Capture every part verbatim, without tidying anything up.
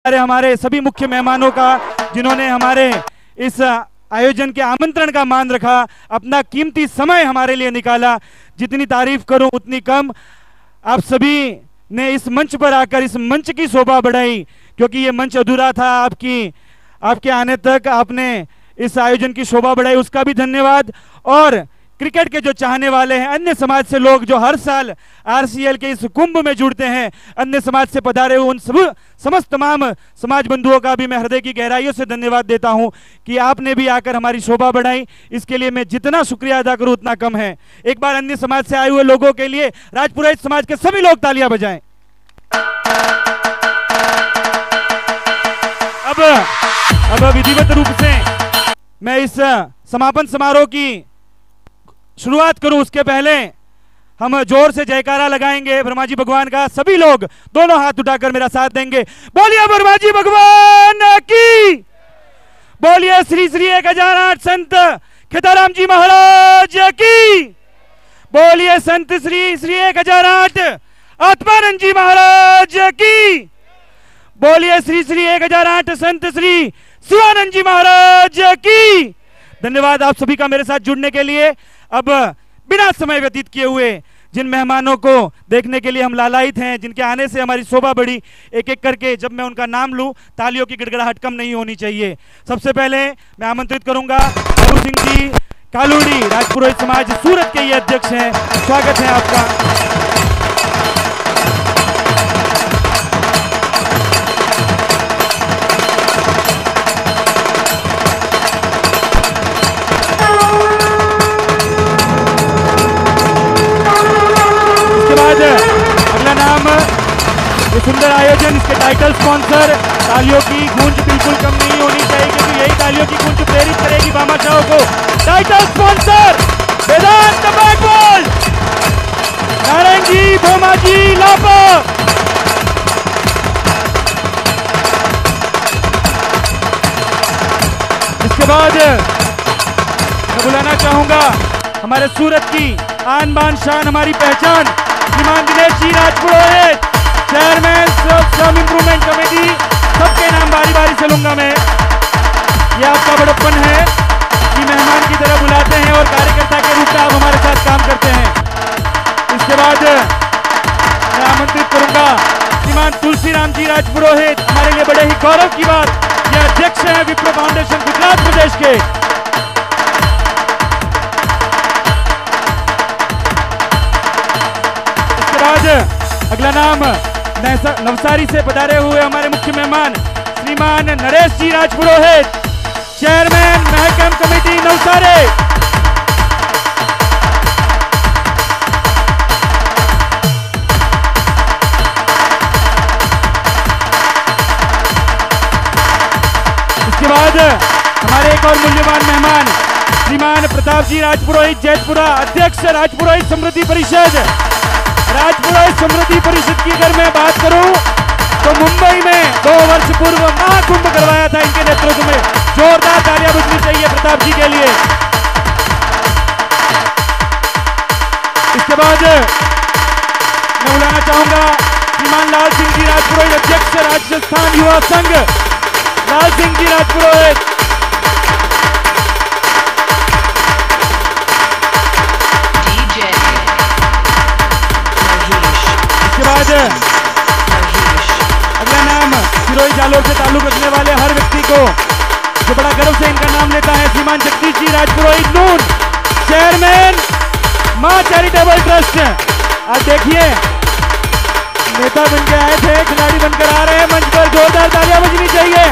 हमारे सभी मुख्य मेहमानों का जिन्होंने हमारे इस आयोजन के आमंत्रण का मान रखा, अपना कीमती समय हमारे लिए निकाला। जितनी तारीफ करूं उतनी कम। आप सभी ने इस मंच पर आकर इस मंच की शोभा बढ़ाई, क्योंकि ये मंच अधूरा था। आपकी आपके आने तक आपने इस आयोजन की शोभा बढ़ाई, उसका भी धन्यवाद। और क्रिकेट के जो चाहने वाले हैं, अन्य समाज से लोग जो हर साल आरसीएल के इस कुंभ में जुड़ते हैं, अन्य समाज से पधारे हुए उन सब समस्त तमाम समाज बंधुओं का भी मैं हृदय की गहराइयों से धन्यवाद देता हूं कि आपने भी आकर हमारी शोभा बढ़ाई। इसके लिए मैं जितना शुक्रिया अदा करूं उतना कम है। एक बार अन्य समाज से आए हुए लोगों के लिए राजपुरोहित समाज के सभी लोग तालियां बजाएं। अब अब विधिवत रूप से मैं इस समापन समारोह की शुरुआत करूं, उसके पहले हम जोर से जयकारा लगाएंगे ब्रह्मा जी भगवान का। सभी लोग दोनों हाथ उठाकर मेरा साथ देंगे। बोलिए ब्रह्मा जी भगवान की, बोलिए श्री श्री एक हजार आठ संत खेताराम जी महाराज की, बोलिए संत श्री श्री एक हजार आठ आत्मानंद जी महाराज की, बोलिए श्री श्री एक हजार आठ संत श्री शिवानंद जी महाराज की। धन्यवाद आप सभी का मेरे साथ जुड़ने के लिए। अब बिना समय व्यतीत किए हुए जिन मेहमानों को देखने के लिए हम लालायित हैं, जिनके आने से हमारी शोभा बढ़ी, एक एक करके जब मैं उनका नाम लूं तालियों की गिड़गिड़ाहट कम नहीं होनी चाहिए। सबसे पहले मैं आमंत्रित करूंगा बाबू सिंह जी कालूड़ी, राजपुरोहित समाज सूरत के ये अध्यक्ष हैं। स्वागत है आपका। अगला नाम, ये सुंदर आयोजन, इसके टाइटल स्पॉन्सर, तालियों की गूंज बिल्कुल कम नहीं होनी चाहिए, क्योंकि यही तालियों की गूंज प्रेरित करेगी भामाशाहों को। Title sponsor Vedant bat ball, Narayan ji Bhoma ji Lapa. इसके बाद मैं बुलाना चाहूंगा हमारे सूरत की आन बान शान, हमारी पहचान, श्रीमान दिनेश जी राजपुरोहित, चेयरमैन श्रम इंप्रूवमेंट कमेटी। सबके नाम बारी बारी से लूंगा मैं। ये आपका बड़प्पन है कि मेहमान की तरह बुलाते हैं और कार्यकर्ता के रूप में आप हमारे साथ काम करते हैं। इसके बाद मैं आमंत्रित करूंगा श्रीमान तुलसी राम जी राजपुरोहित, हमारे लिए बड़े ही गौरव की बात, ये अध्यक्ष हैं विप्रो फाउंडेशन गुजरात प्रदेश के। अगला नाम नवसारी से पधारे हुए हमारे मुख्य मेहमान श्रीमान नरेश जी राजपुरोहित, चेयरमैन महकम कमेटी नवसारी। इसके बाद हमारे एक और मूल्यवान मेहमान श्रीमान प्रताप जी राजपुरोहित जैतपुरा, अध्यक्ष राजपुरोहित समृद्धि परिषद। राजपुरोहित समृद्धि परिषद की अगर मैं बात करूं तो मुंबई में दो वर्ष पूर्व महाकुंभ करवाया था इनके नेतृत्व में। जोरदार तालियां बजनी चाहिए प्रताप जी के लिए। इसके बाद मैं बुलाना चाहूंगा श्रीमान लाल सिंह जी राजपुरोहित, अध्यक्ष राजस्थान युवा संघ, लाल सिंह जी राजपुरोहित। अगला नाम सिरोही जालोर से ताल्लुक रखने वाले हर व्यक्ति को जो बड़ा गर्व से इनका नाम लेता है, श्रीमान जगदीश जी राजपुरोहित नून, चेयरमैन मां चैरिटेबल ट्रस्ट। आज देखिए नेता बनकर आए थे, खिलाड़ी बनकर आ रहे हैं मंच पर। जोरदार तालियां बजनी चाहिए।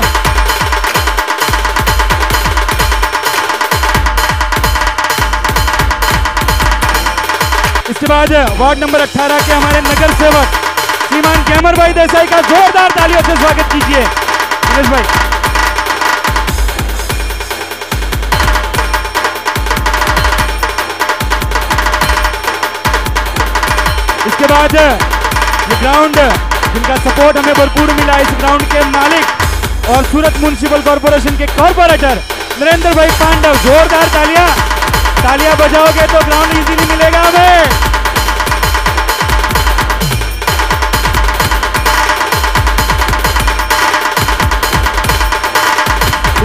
इसके बाद वार्ड नंबर अठारह के हमारे नगर सेवक श्रीमान कैमर भाई देसाई का जोरदार तालियों से स्वागत कीजिए। दिनेश भाई। इसके बाद ये ग्राउंड जिनका सपोर्ट हमें भरपूर मिला, इस ग्राउंड के मालिक और सूरत म्युनिसिपल कॉर्पोरेशन के कॉर्पोरेटर नरेंद्र भाई पांडव। जोरदार तालियां तालियां बजाओगे तो ग्राउंड इजीली मिलेगा हमें।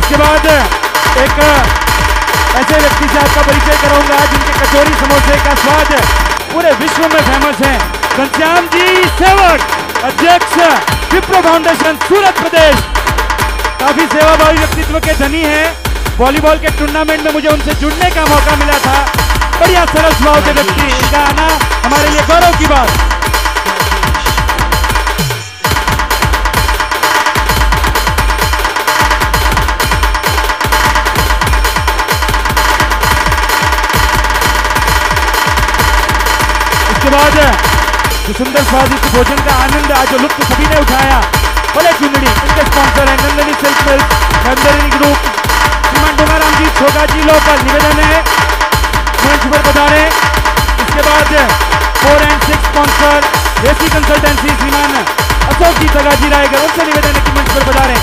इसके बाद एक ऐसे व्यक्ति से आपका परिचय कराऊंगा जिनके कचौरी समोसे का स्वाद पूरे विश्व में फेमस है। घनश्याम जी सेवक, अध्यक्ष विप्रो फाउंडेशन सूरत प्रदेश, काफी सेवाभावी व्यक्तित्व के धनी हैं। वॉलीबॉल के टूर्नामेंट में मुझे उनसे जुड़ने का मौका मिला था। बढ़िया सरल स्वभाव के व्यक्ति, इनका आना हमारे लिए गौरव की बात। इसके बाद जो सुंदर स्वादिष्ट भोजन का आनंद आज जो लुत्फ सभी ने उठाया, भले चुनड़ी, इनके स्पॉन्सर है Nandini silk mills, Nandini group, श्रीमान डोंगाराम जी छोगा जी लोकल, निवेदन है मंच पर पधारे। इसके बाद four and six sponsor Desi consultancy श्रीमान अशोक जी सगा जी रायगर, उनसे निवेदन है कि मंच पर पधारे।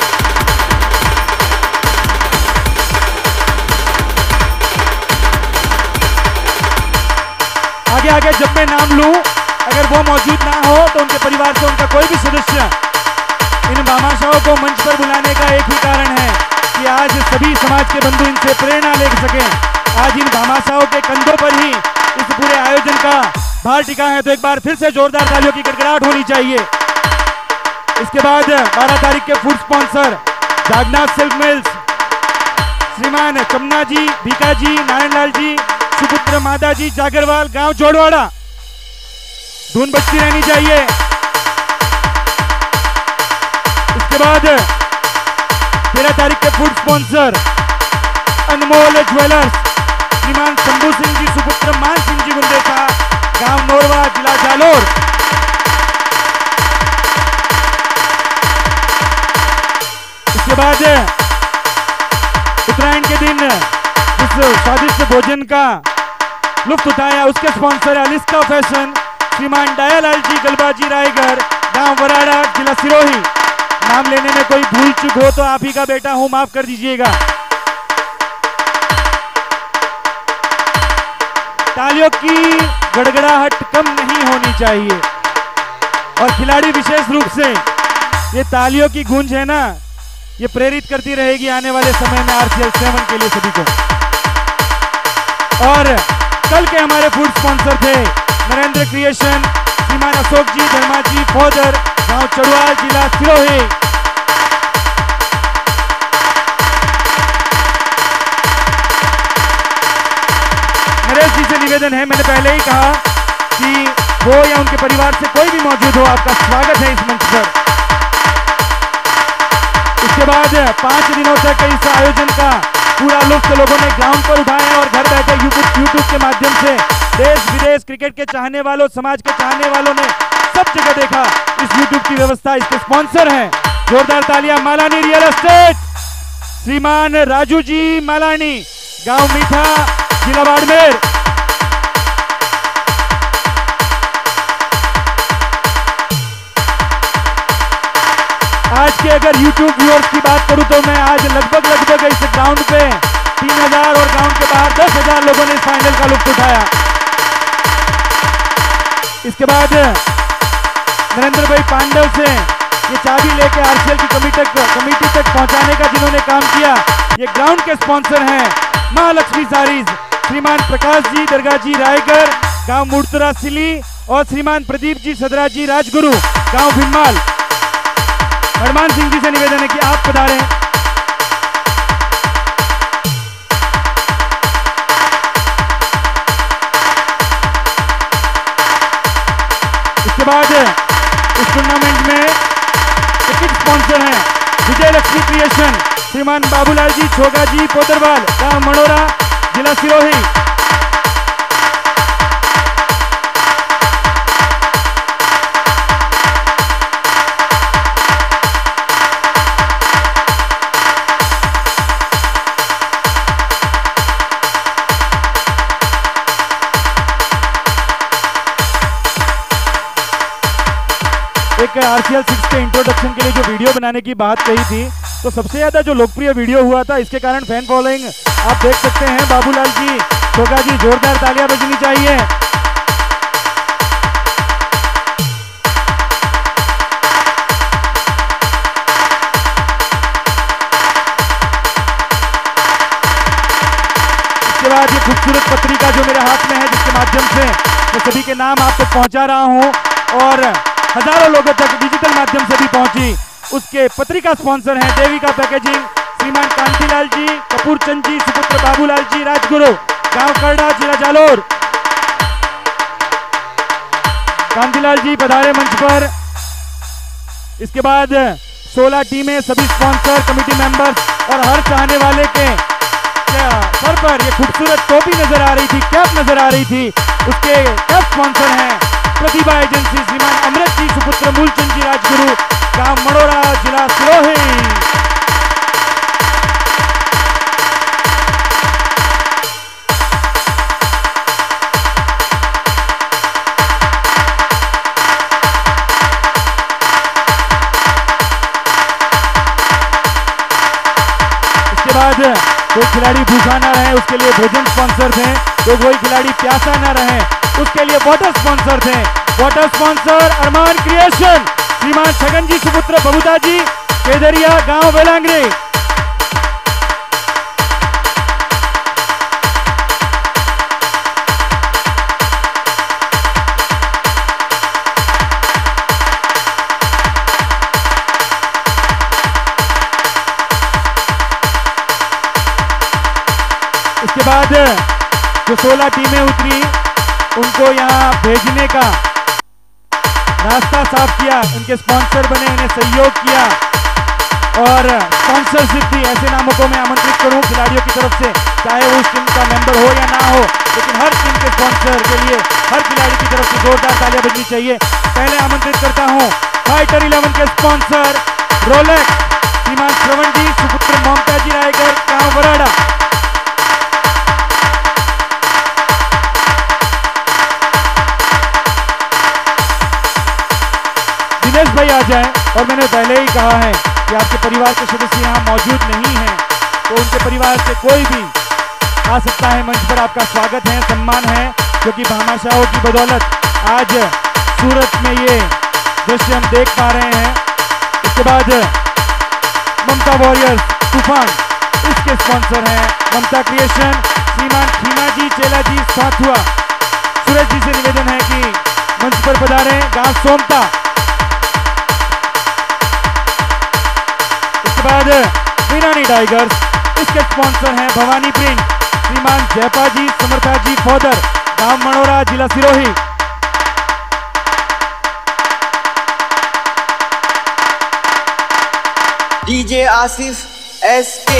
आगे आगे जब मैं नाम लूं, अगर वो मौजूद ना हो तो उनके परिवार से उनका कोई भी सदस्य, इन भामाशाहों को मंच पर बुलाने का एक ही कारण है कि आज सभी समाज के बंधु इनसे प्रेरणा ले सकें। आज इन भामाशाहों के कंधों पर ही इस पूरे आयोजन का भार टिका है, तो एक बार फिर से जोरदार तालियों की गड़गड़ाहट होनी चाहिए। इसके बाद बारह तारीख के food sponsor Jagnath silk mills, श्रीमान चमना जी, भीका जी, नारायण लाल जी, सुपुत्र मादा जी, जागरवाल, गांव जोड़वाड़ा, धुन बजती रहनी चाहिए। इसके बाद तेरह तारीख के फूड स्पॉन्सर अनमोल ज्वेलर्स, श्रीमान शंभू सिंह जी, सुपुत्र मान सिंह जी गुंदेसा, गांव नोरवा, जिला जालोर। इसके बाद उत्तरायण के दिन जिस स्वादिष्ट भोजन का लुत्फ उठाया, उसके स्पॉन्सर अलिस्का फैशन, श्रीमान दयालाल जी गलबाजी रायगर, गांव वराड़ा, जिला सिरोही। नाम लेने में कोई भूल चूक हो तो आप ही का बेटा हूं, माफ कर दीजिएगा। तालियों की गड़गड़ाहट कम नहीं होनी चाहिए, और खिलाड़ी विशेष रूप से ये तालियों की गूंज है ना, ये प्रेरित करती रहेगी आने वाले समय में आरसीएल सेवन के लिए सभी को। और कल के हमारे फूड स्पॉन्सर थे नरेंद्र क्रिएशन, श्रीमान अशोक जी, धर्मा जी, फौजर, गांव चड़वाल, जिला सिरोही। नरेश जी से निवेदन है, मैंने पहले ही कहा कि वो या उनके परिवार से कोई भी मौजूद हो, आपका स्वागत है इस मंच पर। इसके बाद पांच दिनों तक इस आयोजन का पूरा लुत्फ लोगों ने ग्राउंड पर उठाया और घर बैठे यूट्यूब यूट्यूब के माध्यम से देश विदेश क्रिकेट के चाहने वालों, समाज के चाहने वालों ने सब जगह देखा इस यूट्यूब की व्यवस्था। इसके स्पॉन्सर हैं, जोरदार तालियां, मालानी रियल एस्टेट, श्रीमान राजू जी मालानी, गांव मीठा, जिला बाड़मेर। आज के अगर यूट्यूब व्यूअर्स की बात करूं तो मैं आज लगभग लगभग इस ग्राउंड पे तीन हजार और ग्राउंड के बाहर दस हजार लोगों ने इस फाइनल का लुत्फ उठाया। इसके बाद नरेंद्र भाई पांडव से ये चाबी लेके आरसीएल की कमेटी तक कमेटी तक पहुंचाने का जिन्होंने काम किया, ये ग्राउंड के स्पॉन्सर हैं महालक्ष्मी सारीज, श्रीमान प्रकाश जी दरगाह जी रायगर, गांव मुड़तरा सिली, और श्रीमान प्रदीप जी सदरा जी राजगुरु, गांव भीममाल। हरमान सिंह जी से निवेदन है कि आप पधारें। इसके बाद इस टूर्नामेंट में टिकट स्पॉन्सर हैं विजय लक्ष्मी क्रिएशन, श्रीमान बाबूलाल जी छोगा जी पोदरवाल, गांव मनोरा, जिला सिरोही। एक आरसीएल सिक्स के इंट्रोडक्शन के लिए जो वीडियो बनाने की बात कही थी, तो सबसे ज्यादा जो लोकप्रिय वीडियो हुआ था, इसके कारण फैन फॉलोइंग आप देख सकते हैं। बाबूलाल जी छोगा जी, जोरदार तालियां बजनी चाहिए। बाद ये खूबसूरत पत्रिका जो मेरे हाथ में है, जिसके माध्यम से मैं सभी के नाम आप तक पहुंचा रहा हूं और हजारों लोगों तक डिजिटल माध्यम से भी पहुंची, उसके पत्रिका स्पॉन्सर हैं देविका पैकेजिंग, श्रीमान कांतिलाल जी, कपूर चंद जी, सुपुत्र बाबूलाल जी, राजगुरु, गांव करड़ा, जिला जालोर। कांतिलाल जी पधारे मंच पर। इसके बाद सोलह टीमें, सभी स्पॉन्सर, कमेटी मेंबर्स और हर चाहने वाले के सर पर ये खूबसूरत टोपी नजर आ रही थी, कैप नजर आ रही थी, उसके कैप स्पॉन्सर हैं प्रतिभा एजेंसी, श्रीमान अमृत जी, सुपुत्र मूलचंद जी, राजगुरु, गांव मड़ोरा, जिला सिरोही। बाद कोई खिलाड़ी भूखा ना रहे उसके लिए भोजन स्पॉन्सर थे, तो कोई खिलाड़ी प्यासा ना रहे उसके लिए वाटर स्पॉन्सर थे। वाटर स्पॉन्सर अरमान क्रिएशन, श्रीमान छगन जी, सुपुत्र बबूता जी, केदरिया, गांव बेलांगरे। इसके बाद जो सोलह टीमें उतरी उनको यहाँ भेजने का रास्ता साफ किया, उनके स्पॉन्सर बने, उन्हें सहयोग किया और स्पॉन्सरशिप दी। ऐसे नामों को मैं आमंत्रित करूं खिलाड़ियों की तरफ से, चाहे वो उस टीम का मेंबर हो या ना हो, लेकिन हर टीम के स्पॉन्सर के लिए हर खिलाड़ी की तरफ से जोरदार तालियां बजनी चाहिए। पहले आमंत्रित करता हूं फाइटर इलेवन के स्पॉन्सर रोलेक्स, श्रीमान श्रवण जी, सुपुत्र ममता जी, रायगढ़, गांव बराड़ा। दिनेश भाई आ जाएं, और मैंने पहले ही कहा है कि आपके परिवार के सदस्य यहाँ मौजूद नहीं हैं, तो उनके परिवार से कोई भी आ सकता है मंच पर। आपका स्वागत है, सम्मान है, क्योंकि भामाशाहों की बदौलत आज सूरत में ये दृश्य हम देख पा रहे हैं। इसके बाद ममता वॉरियर्स तूफान, इसके स्पॉन्सर हैं ममता क्रिएशन, श्रीमान खीमा जी, चेला जी, साथुआ। सूरज जी से निवेदन है कि मंच पर पधारें, गांव सोमता। बाद मीनानी टाइगर्स, इसके स्पॉन्सर हैं भवानी प्रिंट, श्रीमान जयपा जी, समर्था जी, फौदर, गांव मड़ोरा, जिला सिरोही। डीजे आसिफ एस के।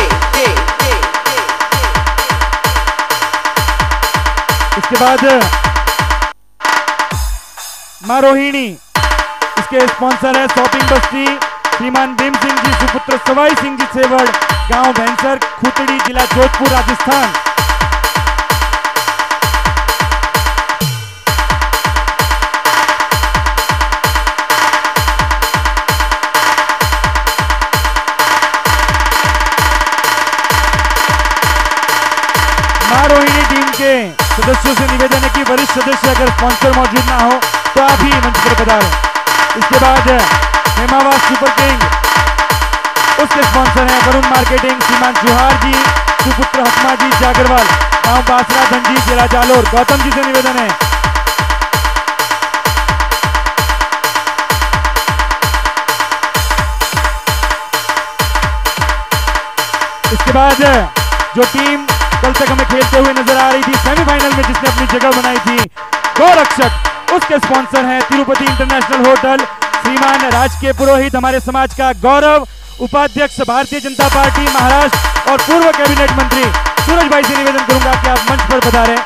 इसके बाद मां रोहिणी, इसके स्पॉन्सर है शॉपिंग बस्ती, श्रीमान भीम सिंह जी, सुपुत्र सवाई सिंह जी, सेवड़, गांव भैंसर, खुतड़ी, जिला जोधपुर, राजस्थान। मां रोहिणी टीम के सदस्यों से निवेदन है कि वरिष्ठ सदस्य अगर स्पॉन्सर मौजूद ना हो तो आप ही मंच पर पधारें। इसके बाद हेमावास सुपर किंग, उसके स्पॉन्सर हैं वरुण मार्केटिंग, श्रीमान जुहार जी, सुपुत्र हकमा जी, जागरवाल, गांव बासरा, धनजी, जिला जालोर। गौतम जी से निवेदन है इसके बाद जो टीम कल तक हमें खेलते हुए नजर आ रही थी सेमीफाइनल में, जिसने अपनी जगह बनाई थी, गौरक्षक, उसके स्पॉन्सर हैं तिरुपति इंटरनेशनल होटल, श्रीमान राजपुरोहित, हमारे समाज का गौरव, उपाध्यक्ष भारतीय जनता पार्टी महाराष्ट्र और पूर्व कैबिनेट मंत्री। सूरज भाई से निवेदन करूंगा कि आप मंच पर पधारें।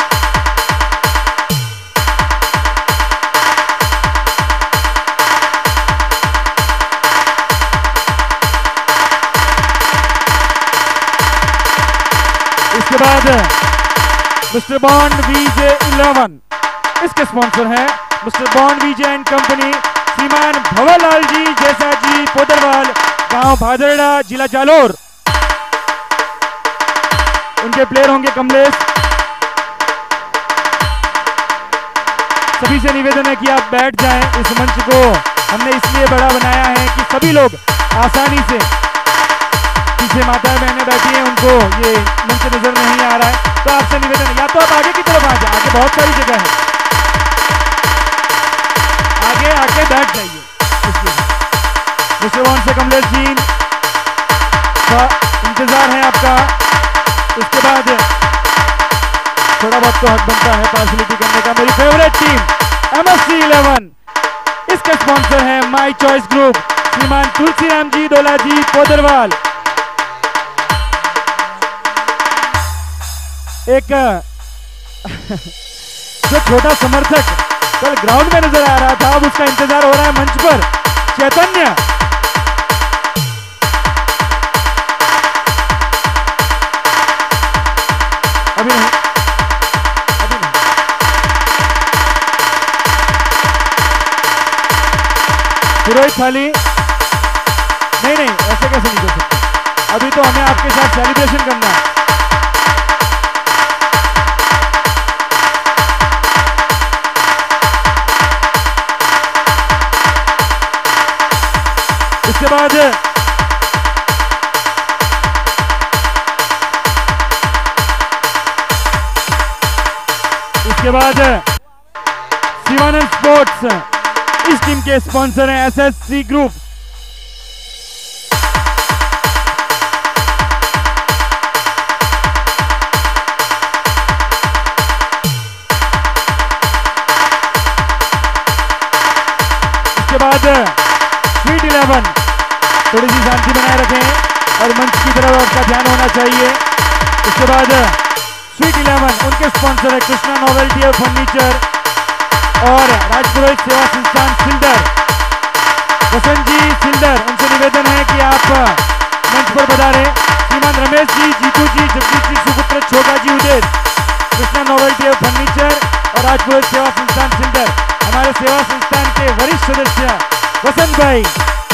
इसके बाद मिस्टर बॉन्ड वीजे इलेवन, इसके स्पॉन्सर हैं mister bond VJ and company, श्रीमान भवरलाल जी, जैसा जी, पोदरवाल, गांव भादरड़ा, जिला जालोर। उनके प्लेयर होंगे कमलेश। सभी से निवेदन है कि आप बैठ जाएं। इस मंच को हमने इसलिए बड़ा बनाया है कि सभी लोग आसानी से से माताएं बहनें बैठी हैं, उनको ये मंच नजर नहीं आ रहा है, तो आपसे निवेदन है या तो आप आगे की तरफ आ जाए, आगे बहुत सारी जगह है, आगे आके बैठ जाइए। दूसरे राउंड से कमलेश जी का इंतजार है आपका। उसके बाद थोड़ा बहुत तो हक बनता है पार्शलिटी करने का। मेरी favourite team M S C eleven, इसके स्पॉन्सर हैं माई चॉइस ग्रुप, श्रीमान तुलसीराम जी दोलाजी पोदरवाल। एक जो छोटा समर्थक कल ग्राउंड में नजर आ रहा था, अब उसका इंतजार हो रहा है मंच पर। चैतन्य अभी नहीं, अभी नहीं। पुरोहित थाली नहीं नहीं, ऐसे कैसे नहीं कर सकते, अभी तो हमें आपके साथ सेलिब्रेशन करना है। इसके बाद इसके बाद शिवानंद स्पोर्ट्स, इस टीम के स्पॉन्सर हैं एस एस सी ग्रुप। इसके बाद स्वीट इलेवन, थोड़ी सी शांति बनाए रखें और मंच की तरफ आपका ध्यान होना चाहिए। इसके बाद स्वीट इलेवन, उनके स्पॉन्सर है कृष्णा नोवेल्टी और फर्नीचर और राजपुरोहित सेवा संस्थान सिल्डर। वसंत जी सिल्डर, उनसे निवेदन है कि आप मंच पर पधारें। श्रीमान रमेश जी, जीतू जी, जगदीश जी सुपुत्र, छोगा जी उदेश, कृष्णा नोवेल्टी और फर्नीचर और राजपुरोहित सेवा संस्थान सिल्डर। हमारे सेवा संस्थान के वरिष्ठ सदस्य वसंत भाई।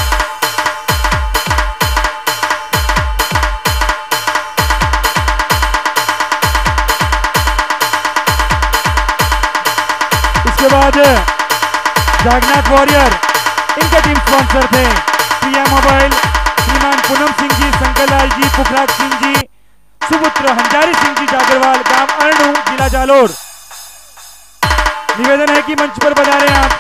इसके बाद जागनाथ वॉरियर, इनके टीम स्पॉन्सर थे प्रिया मोबाइल, श्रीमान पूनम सिंह जी, शंकरलाल जी, पुखराज सिंह जी सुपुत्र, हंजारी सिंह जी जागरवाल, गांव अरणु, जिला जालोर। निवेदन है कि मंच पर पधारें आप।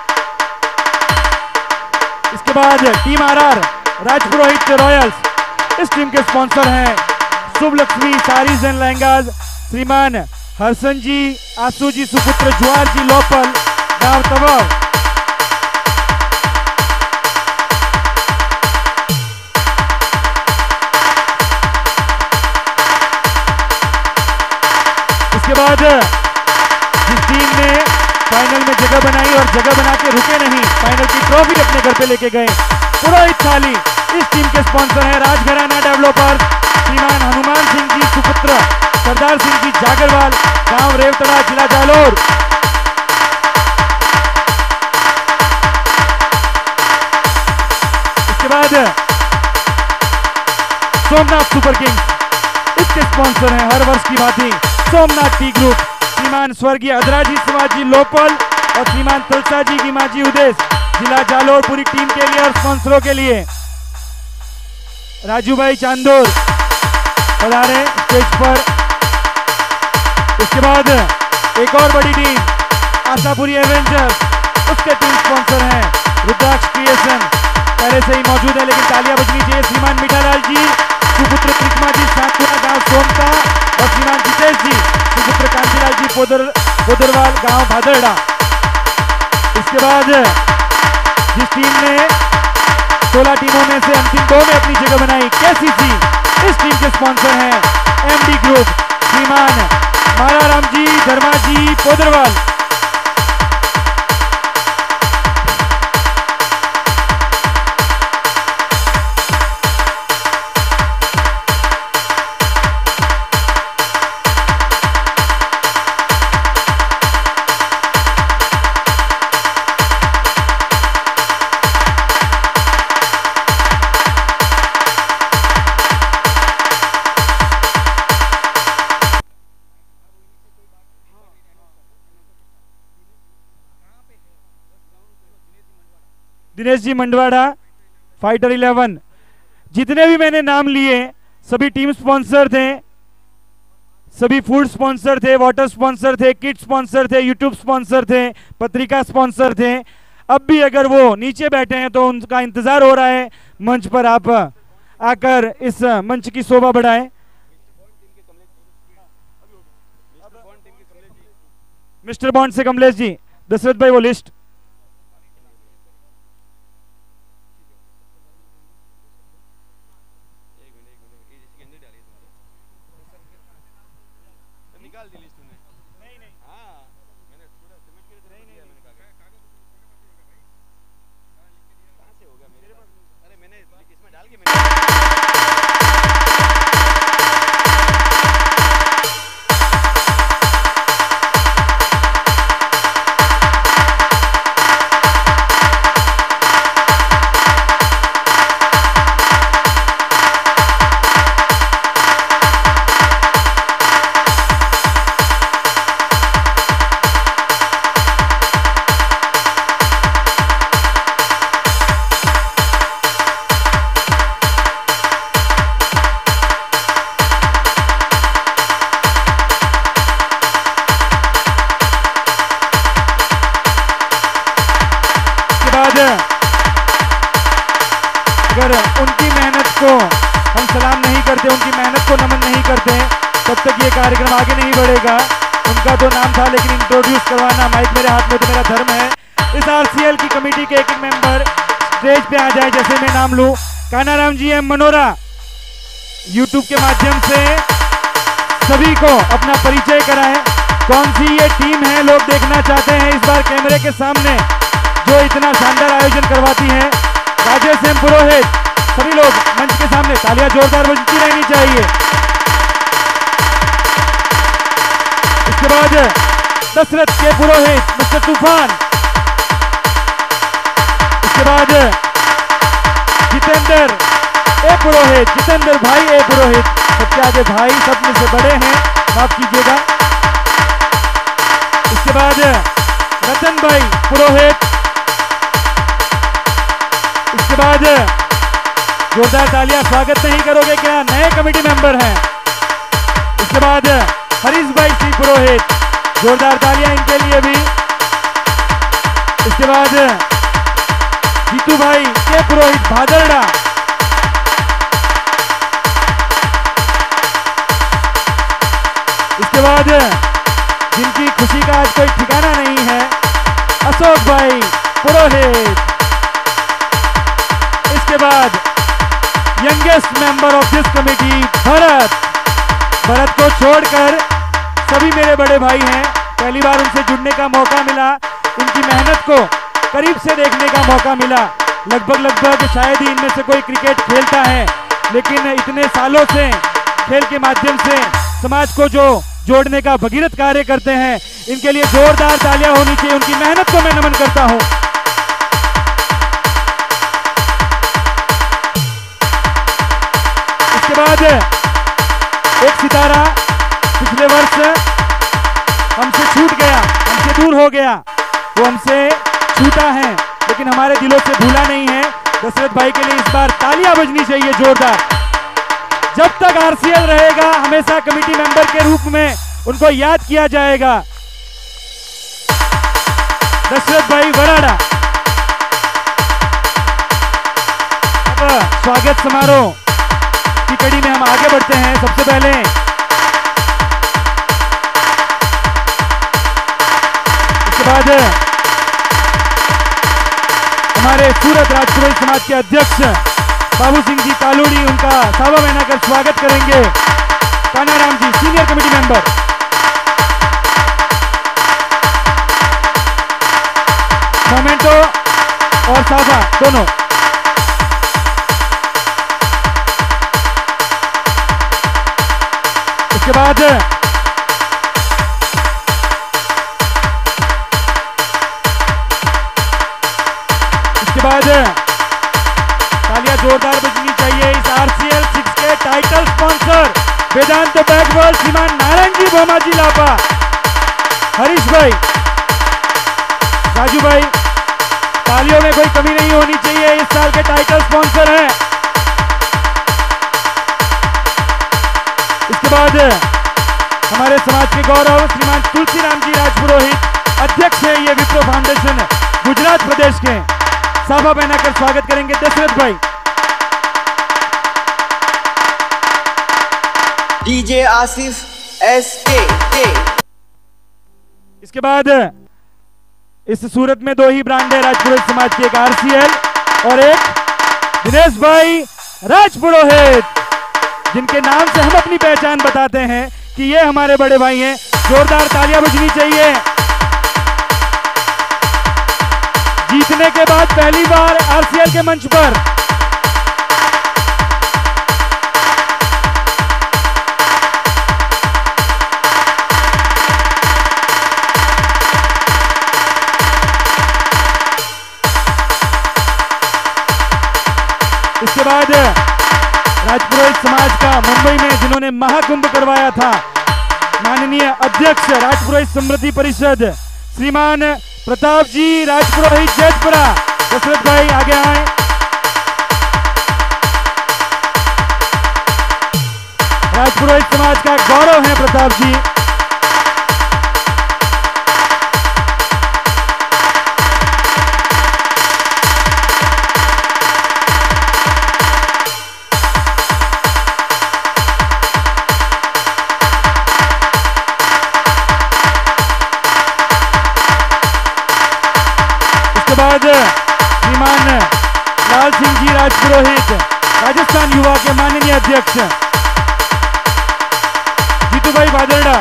इसके बाद team R R Rajpurohit royals, इस टीम के स्पॉन्सर हैं शुभ लक्ष्मी साड़ीज एंड लहंगाज, श्रीमान हर्षन जी, आसू जी सुपुत्र, जुआर जी लोपल, गांव तवाव। इसके बाद जिस टीम ने फाइनल में जगह बनाई और जगह बना के रुके नहीं, फाइनल की ट्रॉफी अपने घर पे लेके गए, पुरोहित थाली, इस टीम के स्पॉन्सर है राजघराना डेवलपर्स, श्रीमान हनुमान सिंह जी सुपुत्र, सरदार सिंह जी जागरवाल, गांव रेवतड़ा, जिला जालोर। इसके बाद सोमनाथ सुपर किंग्स, इसके स्पॉन्सर हैं हर वर्ष की भांति सोमनाथ टी ग्रुप, श्रीमान स्वर्गीय अदराजी शिवाजी लोपल और श्रीमान तुलसा जी की माजी उदेश, जिला जालोर। पूरी टीम के लिए और स्पॉन्सरों के लिए राजू भाई चांदोर पधारे स्टेज पर। इसके बाद एक और बड़ी टीम आशापुरी एवेंजर्स, उसके टीम स्पॉन्सर हैं रुद्राक्ष क्रिएशन, पहले से ही मौजूद है लेकिन तालियां बजनी चाहिए। श्रीमान मीठालाल जी सुपुत्र, त्रिकमा जी साकुरा, गांव सोमता और श्रीमान जितेश जी सुपुत्र, कांतिलाल जी पोदर पोदरवाल, गांव भादरडा। इसके बाद जिस टीम ने सोलह टीमों में से अंतिम दो में अपनी जगह बनाई, केसीसी, इस टीम के स्पॉन्सर हैं एमडी ग्रुप, श्रीमान माराराम जी, धर्मा जी पोदरवाल। दिनेश जी मंडवाड़ा फाइटर इलेवन, जितने भी मैंने नाम लिए सभी टीम स्पॉन्सर थे, सभी फूड स्पॉन्सर थे, वाटर स्पॉन्सर थे, किट स्पॉन्सर थे, यूट्यूब स्पॉन्सर थे, पत्रिका स्पॉन्सर थे। अब भी अगर वो नीचे बैठे हैं तो उनका इंतजार हो रहा है, मंच पर आप आकर इस मंच की शोभा बढ़ाएं। मिस्टर बॉन्ड से कमलेश जी, दशरथ भाई वो लिस्ट। अगर उनकी मेहनत को हम सलाम नहीं करते, उनकी मेहनत को नमन नहीं करते, तब तक ये कार्यक्रम आगे नहीं बढ़ेगा। उनका तो नाम था, लेकिन इंट्रोड्यूस करवाना, माइक मेरे हाथ में तो मेरा धर्म है। इस आरसीएल की कमेटी के एक एक मेंबर स्टेज पे आ जाए। जैसे मैं नाम लूं, कानाराम जी एम मनोरा, यूट्यूब के माध्यम से सभी को अपना परिचय कराएं। कौन सी ये टीम है, लोग देखना चाहते हैं इस बार कैमरे के सामने, जो इतना शानदार आयोजन करवाती है। राजेश एम पुरोहित, सभी लोग मंच के सामने, तालियां जोरदार बजती रहनी चाहिए। इसके बाद दशरथ के पुरोहित, मिस्टर तूफान। इसके बाद जितेंद्र ए पुरोहित, जितेंद्र भाई ए पुरोहित, सबके आगे भाई, सब में से बड़े हैं, माफ कीजिएगा। इसके बाद रतन भाई पुरोहित। इसके बाद जोरदार तालियां, स्वागत नहीं करोगे क्या, नए कमेटी मेंबर हैं। इसके बाद हरीश भाई सी पुरोहित, जोरदार तालियां इनके लिए भी। इसके बाद जीतू भाई के पुरोहित भादरडा। इसके बाद जिनकी खुशी का आज कोई ठिकाना नहीं है, अशोक भाई पुरोहित। इसके बाद youngest member of this committee Bharat. Bharat को छोड़कर सभी मेरे बड़े भाई हैं, पहली बार उनसे जुड़ने का मौका मिला, उनकी मेहनत को करीब से देखने का मौका मिला। लगभग लगभग शायद ही इनमें से कोई क्रिकेट खेलता है, लेकिन इतने सालों से खेल के माध्यम से समाज को जो जोड़ने का भगीरथ कार्य करते हैं, इनके लिए जोरदार तालियां होनी चाहिए। उनकी मेहनत को मैं नमन करता हूं। इसके बाद एक सितारा पिछले वर्ष हमसे छूट गया, हमसे दूर हो गया, वो हमसे छूटा है लेकिन हमारे दिलों से भूला नहीं है। दशरथ भाई के लिए इस बार तालियां बजनी चाहिए जोरदार। जब तक आरसीएल रहेगा, हमेशा कमेटी मेंबर के रूप में उनको याद किया जाएगा। दशरथ भाई वराड़ा। अब स्वागत समारोह की कड़ी में हम आगे बढ़ते हैं। सबसे पहले इसके बाद हमारे सूरत राजपुरोहित समाज के अध्यक्ष बाबू सिंह जी कालूड़ी, उनका सावा महीना कर स्वागत करेंगे। Kanaram ji senior committee member. Memento और सावा दोनों। इसके बाद इसके बाद तालियां जोरदार बजनी चाहिए इस आरसीएल सिक्स के टाइटल स्पॉन्सर वेदांत बैकवर्ड श्रीमान नारायण जी भोमा जी लापा, हरीश भाई, राजू भाई। तालियों में कोई कमी नहीं होनी चाहिए, इस साल के टाइटल स्पॉन्सर हैं। बाद हमारे समाज के गौरव श्रीमान तुलसीराम जी राजपुरोहित अध्यक्ष है ये विप्रो फाउंडेशन गुजरात प्रदेश के, साफा पहनाकर स्वागत करेंगे दशरथ भाई। डीजे आसिफ एस के। इसके बाद इस सूरत में दो ही ब्रांड है राजपुरोहित समाज की, एक आरसीएल और एक दिनेश भाई राजपुरोहित, जिनके नाम से हम अपनी पहचान बताते हैं कि ये हमारे बड़े भाई हैं। जोरदार तालियां बजनी चाहिए। जीतने के बाद पहली बार आरसीएल के मंच पर इसके बाद राजपुरोहित समाज का मुंबई में जिन्होंने महाकुंभ करवाया था, माननीय अध्यक्ष राजपुरोहित समृद्धि परिषद श्रीमान प्रताप जी राजपुरोहित जैतपुरा। दशरथ भाई आगे आए। राजपुरोहित समाज का गौरव है प्रताप जी। बाद श्रीमान लाल सिंह जी राजपुरोहित राजस्थान युवा के माननीय अध्यक्ष जीतू भाई बादलडा।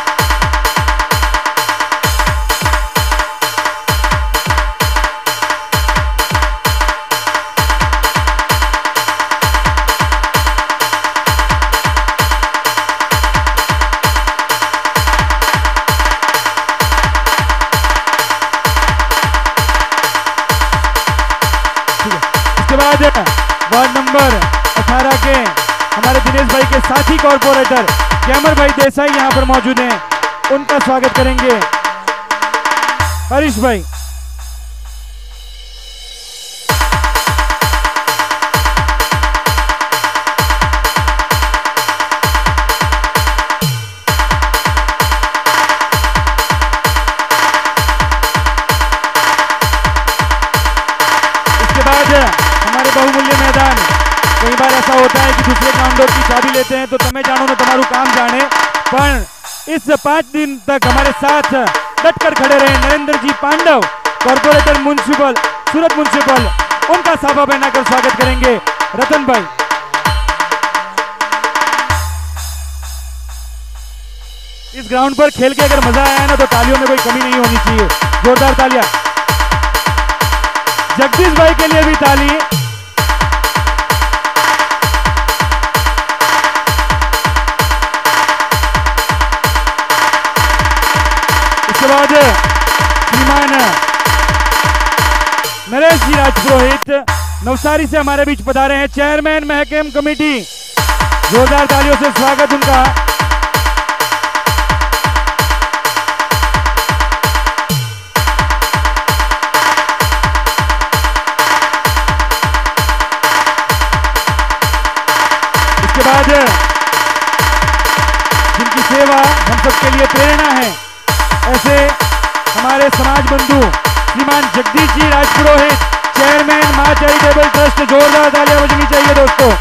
वार्ड नंबर अठारह के हमारे दिनेश भाई के साथी कॉर्पोरेटर कैमर भाई देसाई यहां पर मौजूद हैं, उनका स्वागत करेंगे हरीश भाई। इसके बाद हमारे बहुमूल्य मैदान, कई बार ऐसा होता है कि दूसरे ग्राउंडों की चाबी लेते हैं तो तमें जानो ना तुम्हारू काम जाने, पर इस पांच दिन तक हमारे साथ डटकर खड़े रहे Narendra ji Pandav corporator municipal Surat municipal, उनका साफा पहनाकर स्वागत करेंगे रतन भाई। इस ग्राउंड पर खेल के अगर मजा आया ना तो तालियों में कोई कमी नहीं होनी चाहिए। जोरदार तालियां जगदीश भाई के लिए भी ताली। इसके बाद श्रीमान नरेश जी राजपुरोहित नवसारी से हमारे बीच पधारे हैं, चेयरमैन महकम कमेटी। जोरदार तालियों से स्वागत उनका। इसके बाद जिनकी सेवा हम सबके लिए प्रेरणा है, ऐसे हमारे समाज बंधु श्रीमान जगदीश जी राजपुरोहित चेयरमैन मां चैरिटेबल ट्रस्ट। जोरदार तालियां बजनी चाहिए दोस्तों।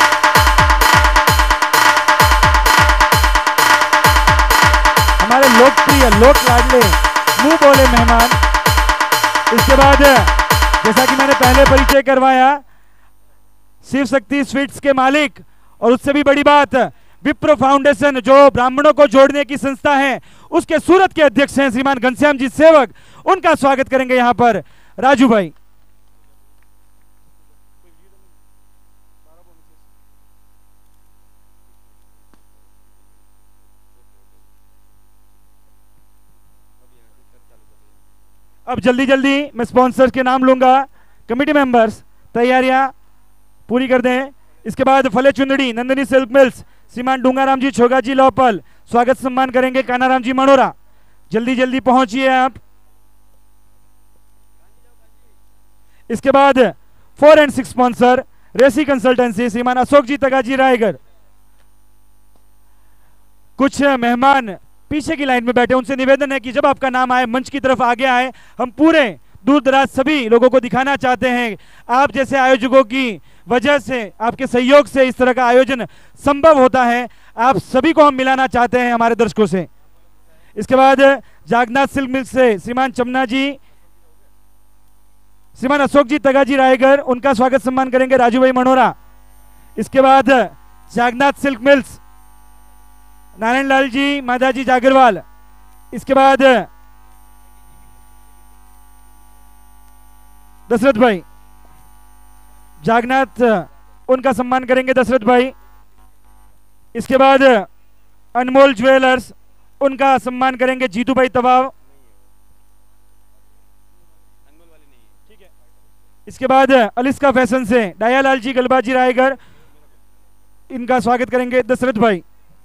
हमारे लोकप्रिय लोक लाडले मुंह बोले मेहमान। इसके बाद जैसा कि मैंने पहले परिचय करवाया, शिव शक्ति स्वीट्स के मालिक और उससे भी बड़ी बात विप्रो फाउंडेशन जो ब्राह्मणों को जोड़ने की संस्था है, उसके सूरत के अध्यक्ष हैं श्रीमान घनश्याम जी सेवक, उनका स्वागत करेंगे यहां पर राजू भाई। अब जल्दी जल्दी मैं स्पॉन्सर्स के नाम लूंगा। कमेटी मेंबर्स तैयारियां पूरी कर दें। इसके बाद फले चुंदड़ी नंदिनी सिल्क मिल्स श्रीमान डूंगाराम जी छोगा जी लोपल स्वागत सम्मान करेंगे। कानाराम जी मनोरा, जल्दी जल्दी पहुंचिए आप। इसके बाद फोर एंड सिक्स स्पॉन्सर रेसी कंसल्टेंसी श्रीमान अशोक जी तगाजी रायगढ़, कुछ मेहमान पीछे की लाइन में बैठे, उनसे निवेदन है कि जब आपका नाम आए मंच की तरफ आगे आए। हम पूरे दूर दराज सभी लोगों को दिखाना चाहते हैं, आप जैसे आयोजकों की वजह से, आपके सहयोग से इस तरह का आयोजन संभव होता है। आप सभी को हम मिलाना चाहते हैं हमारे दर्शकों से। इसके बाद जागनाथ सिल्क मिल से श्रीमान चमना जी, श्रीमान अशोक जी तगाजी रायगढ़, उनका स्वागत सम्मान करेंगे राजू भाई मनोरा। इसके बाद जागनाथ सिल्क मिल्स नारायण लाल जी माधाजी जागरवाल। इसके बाद दशरथ भाई जागनाथ, उनका सम्मान करेंगे दशरथ भाई। इसके बाद अनमोल ज्वेलर्स, उनका सम्मान करेंगे जीतू भाई तवाव। इसके बाद अलिस्का फैशन से दयालाल जी गलबाजी रायगढ़, इनका स्वागत करेंगे दशरथ भाई।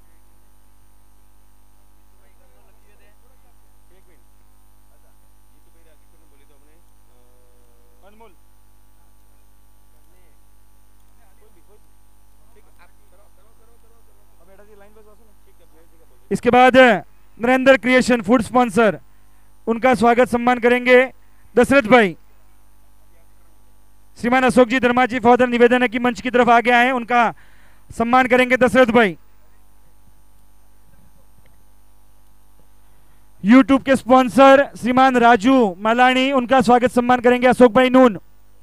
इसके बाद नरेंद्र क्रिएशन फूड स्पॉन्सर, उनका स्वागत सम्मान करेंगे दशरथ भाई। श्रीमान अशोक जी धर्मा जी फौदर, निवेदन है कि मंच की तरफ आगे आए, उनका सम्मान करेंगे दशरथ भाई। यूट्यूब के स्पॉन्सर श्रीमान राजू मलानी, उनका स्वागत सम्मान करेंगे अशोक भाई नून।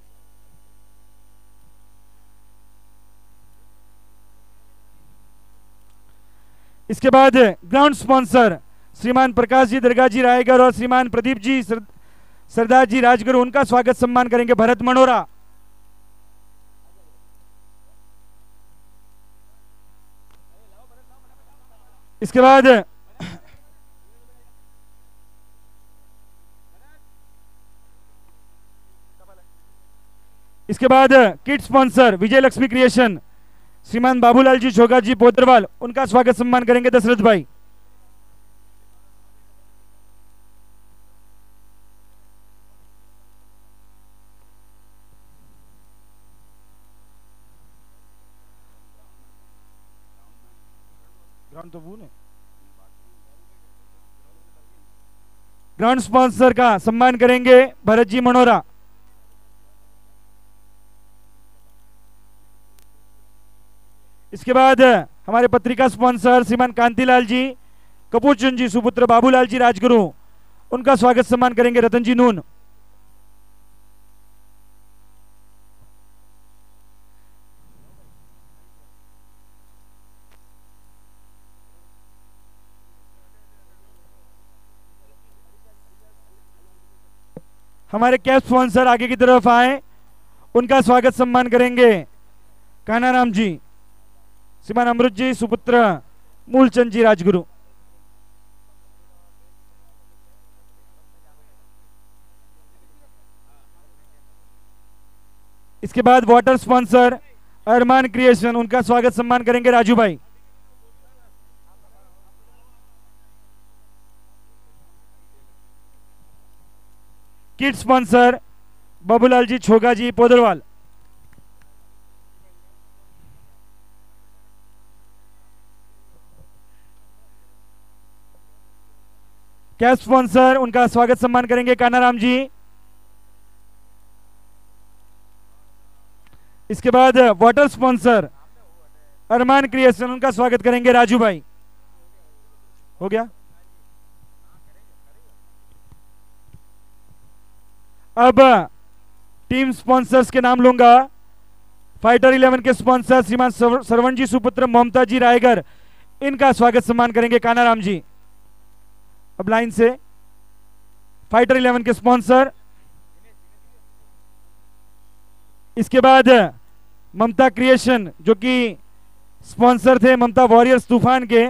इसके बाद ग्राउंड स्पॉन्सर श्रीमान प्रकाश जी दरगाह जी रायगढ़ और श्रीमान प्रदीप जी सर, सरदार जी राजगुरु, उनका स्वागत सम्मान करेंगे भरत मनोरा। इसके बाद इसके बाद kid sponsor Vijay Laxmi creation श्रीमान बाबूलाल जी छोगा जी पोदरवाल, उनका स्वागत सम्मान करेंगे दशरथ भाई। ग्राउंड तो वो ने ग्राउंड स्पॉन्सर का सम्मान करेंगे भरत जी मनोरा। इसके बाद हमारे पत्रिका स्पॉन्सर श्रीमान कांतिलाल जी कपूरचंद जी सुपुत्र बाबूलाल जी राजगुरु, उनका स्वागत सम्मान करेंगे रतन जी नून। हमारे कैप स्पॉन्सर आगे की तरफ आए, उनका स्वागत सम्मान करेंगे कानाराम जी, श्रीमान अमृत जी सुपुत्र मूलचंद जी राजगुरु। इसके बाद वाटर स्पॉन्सर अरमान क्रिएशन, उनका स्वागत सम्मान करेंगे राजू भाई। Kid sponsor Babulal ji Choga ji Podarwal. Cash sponsor, उनका स्वागत सम्मान करेंगे कानाराम जी। इसके बाद वाटर स्पॉन्सर अरमान क्रिएशन, उनका स्वागत करेंगे राजू भाई। हो गया। अब टीम स्पॉन्सर्स के नाम लूंगा। फाइटर इलेवन के स्पॉन्सर श्रीमान सरवण जी सुपुत्र ममता जी रायगढ़, इनका स्वागत सम्मान करेंगे कानाराम जी। अब लाइन से फाइटर इलेवन के स्पॉन्सर, इसके बाद ममता क्रिएशन जो कि स्पॉन्सर थे ममता वॉरियर्स तूफान के,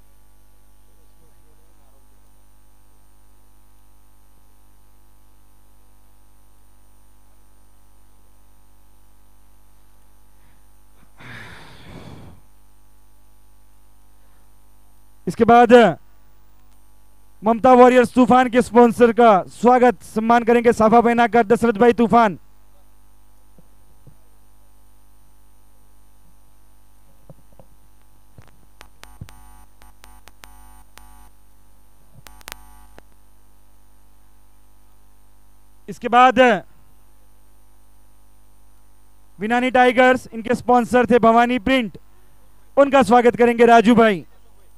इसके बाद ममता वॉरियर्स तूफान के स्पॉन्सर का स्वागत सम्मान करेंगे साफा पहनाकर दशरथ भाई तूफान। इसके बाद विनानी टाइगर्स, इनके स्पॉन्सर थे भवानी प्रिंट, उनका स्वागत करेंगे राजू भाई।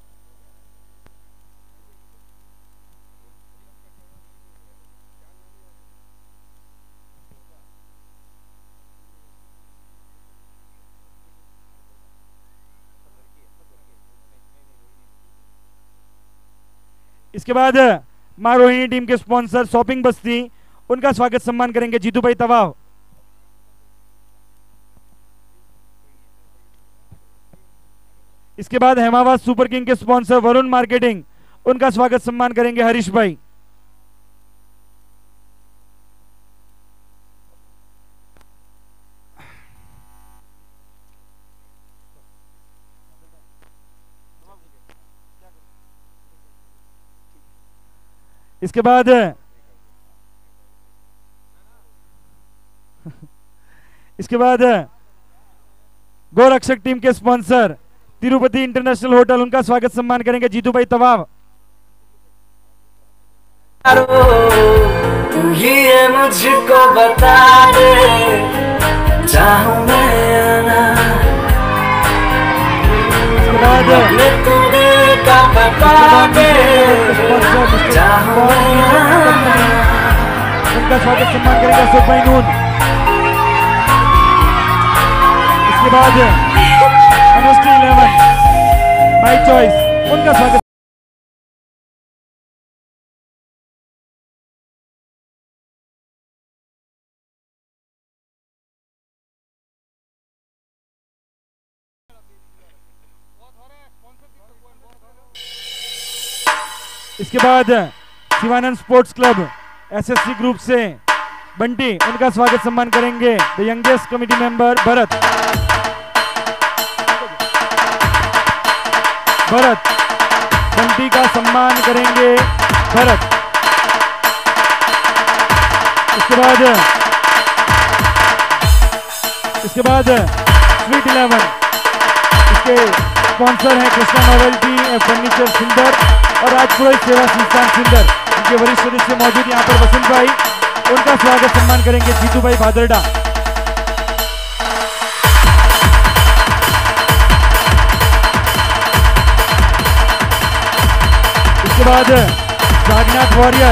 इसके बाद मां रोहिणी टीम के स्पॉन्सर शॉपिंग बस्ती, उनका स्वागत सम्मान करेंगे जीतू भाई तवाव। इसके बाद हेमावास सुपर किंग के स्पॉन्सर वरुण मार्केटिंग, उनका स्वागत सम्मान करेंगे हरीश भाई। इसके बाद इसके बाद गोरक्षक टीम के स्पॉन्सर तिरुपति इंटरनेशनल होटल, उनका स्वागत सम्मान करेंगे जीतू भाई तवाव। तू ही है मुझको बता दे, चाहूं मैं आना। इसके बाद तू दिल का बता दे, चाहूं मैं आना। उनका स्वागत सम्मान करेंगे अशोक भाई नून। इसके बाद अनुष्ठी इलेवन माई चॉइस, उनका स्वागत। इसके बाद Shivanand sports club SSC group से बंटी, उनका स्वागत सम्मान करेंगे the youngest committee member Bharat. Bharat Bunty का सम्मान करेंगे भरत। इसके बाद इसके बाद स्वीट इलेवन, इसके स्पॉन्सर हैं कृष्णा नोवेल्टी फर्नीचर सिंदर और राजपुरोहित सेवा संस्थान सिंदर, उनके वरिष्ठ सदस्य मौजूद यहाँ पर वसंत भाई, उनका स्वागत सम्मान करेंगे जीतू भाई भादरडा। इसके बाद जागनाथ वॉरियर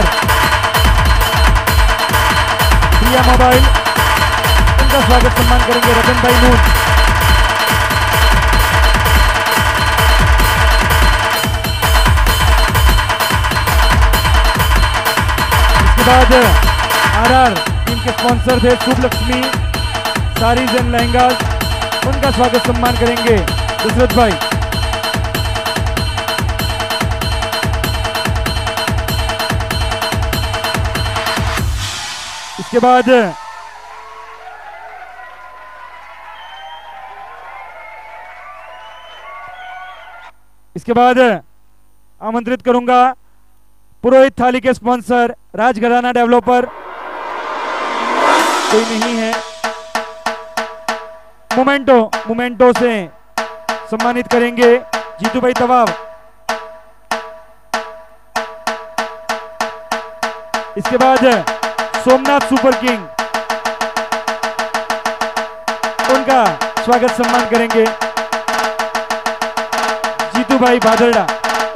प्रिया मोबाइल, उनका स्वागत सम्मान करेंगे रतन भाई नून। इसके बाद आरआर टीम के स्पॉन्सर थे शुभ लक्ष्मी साड़ीज एंड लहंगास, उनका स्वागत सम्मान करेंगे दशरथ भाई। इसके बाद इसके बाद आमंत्रित करूंगा पुरोहित थाली के स्पॉन्सर राजघराना डेवलपर, कोई नहीं है, मोमेंटो मोमेंटो से सम्मानित करेंगे जीतू भाई तवाव। इसके बाद सोमनाथ सुपर किंग, उनका स्वागत सम्मान करेंगे जीतू भाई भादरडा।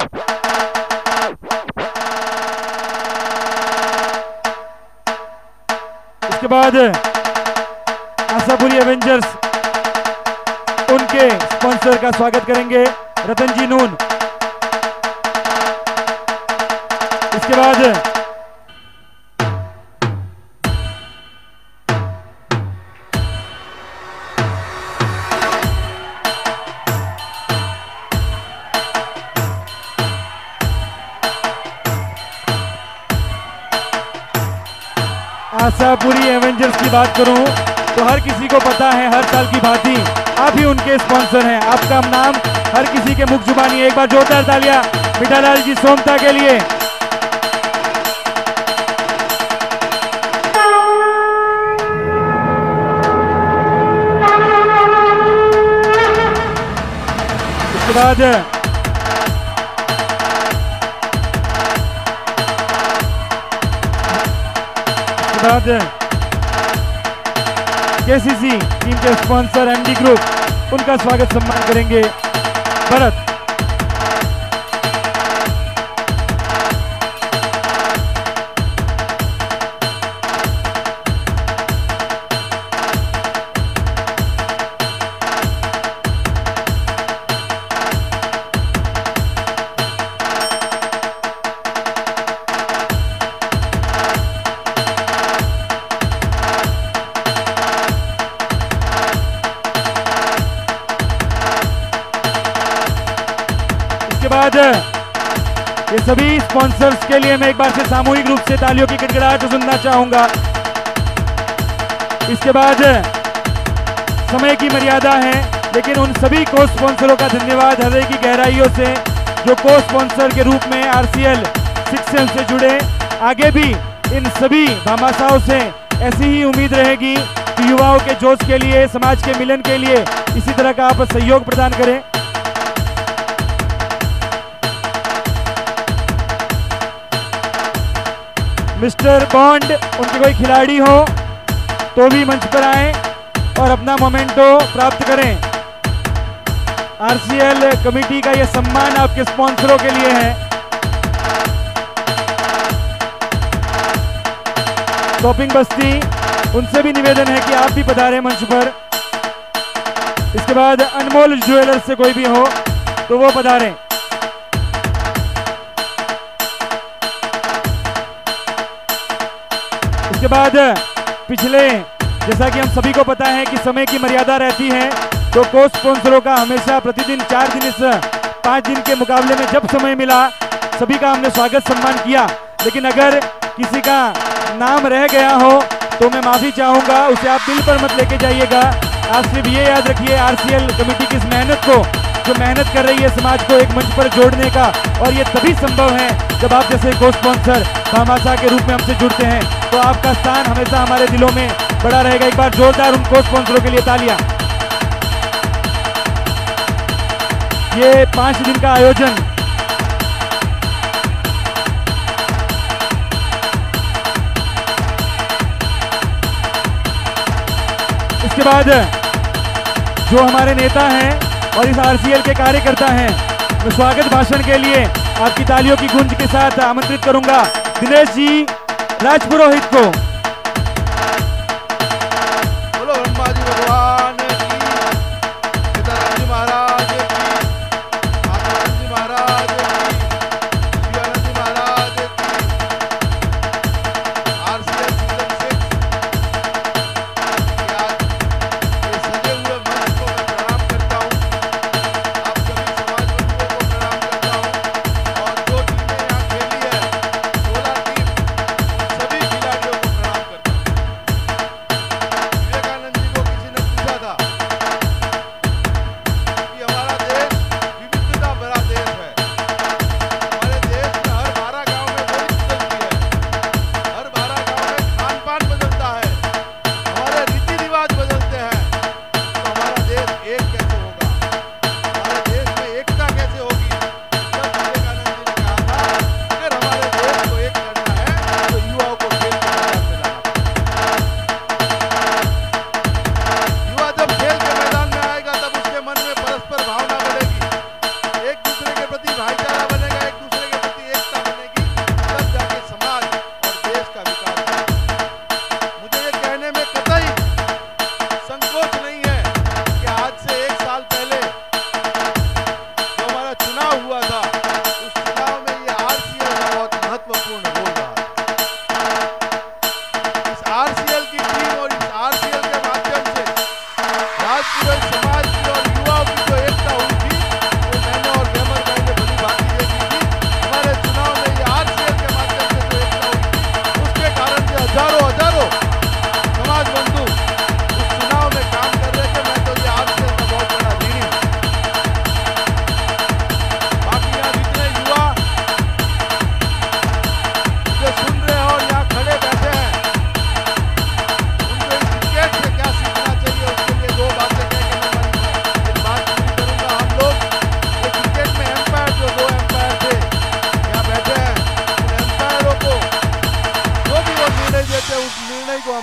इसके बाद आशापुरी एवेंजर्स, उनके स्पॉन्सर का स्वागत करेंगे रतन जी नून। इसके बाद आशापुरी एवेंजर्स की बात करूं तो हर किसी को पता है, हर साल की भांति आप ही उनके स्पॉन्सर हैं। आपका नाम हर किसी के मुख जुबानी। एक बार जोरदार तालियां मिठालाल जी सोमता के लिए। इसके बाद उसके बाद केसीसी टीम के स्पॉन्सर एमडी ग्रुप, उनका स्वागत सम्मान करेंगे भरत। बाद ये सभी स्पॉन्सर्स के लिए मैं एक बार से सामूहिक रूप से तालियों की गड़गड़ाहट सुनना चाहूंगा। इसके बाद समय की मर्यादा है, लेकिन उन सभी को स्पॉन्सरों का धन्यवाद हृदय की गहराइयों से जो को स्पॉन्सर के रूप में आरसीएल सिक्स से उनसे जुड़े। आगे भी इन सभी भामाशाहों से ऐसी ही उम्मीद रहेगी कि युवाओं के जोश के लिए, समाज के मिलन के लिए इसी तरह का आप सहयोग प्रदान करें। मिस्टर बॉन्ड, उनके कोई खिलाड़ी हो तो भी मंच पर आएं और अपना मोमेंटो प्राप्त करें। आरसीएल कमेटी का यह सम्मान आपके स्पॉन्सरों के लिए है। शॉपिंग बस्ती, उनसे भी निवेदन है कि आप भी पधारें मंच पर। इसके बाद अनमोल ज्वेलर्स से कोई भी हो तो वो पधारें। इसके बाद पिछले, जैसा कि हम सभी को पता है कि समय की मर्यादा रहती है, तो को स्पॉन्सरों का हमेशा प्रतिदिन चार दिन इस पाँच दिन के मुकाबले में जब समय मिला सभी का हमने स्वागत सम्मान किया। लेकिन अगर किसी का नाम रह गया हो तो मैं माफ़ी चाहूँगा, उसे आप दिल पर मत लेके जाइएगा। आप सिर्फ ये याद रखिए आरसीएल कमेटी की इस मेहनत को, जो मेहनत कर रही है समाज को एक मंच पर जोड़ने का, और ये तभी संभव है जब आप जैसे को स्पॉन्सर भामाशाह के रूप में हमसे जुड़ते हैं। तो आपका स्थान हमेशा हमारे दिलों में बड़ा रहेगा। एक बार जोरदार उन को स्पॉन्सरों के लिए तालियां। ये पांच दिन का आयोजन इसके बाद जो हमारे नेता हैं और इस आरसीएल के कार्यकर्ता हैं, मैं स्वागत भाषण के लिए आपकी तालियों की गूंज के साथ आमंत्रित करूंगा दिनेश जी राजपुरोहित को। बोलो ब्रह्मा जी भगवान की, सीताराम जी महाराज की, आत्मानंद जी महाराज की, शिवानंद जी महाराज की, आरसीएल सीजन सिक्स ये सजे हुए मंच को मैं प्रणाम करता हूँ। आप सभी समाज बंधुओं को प्रणाम करता हूँ, और जो टीमें यहाँ खेली है सोलह टीम, सभी खिलाड़ियों को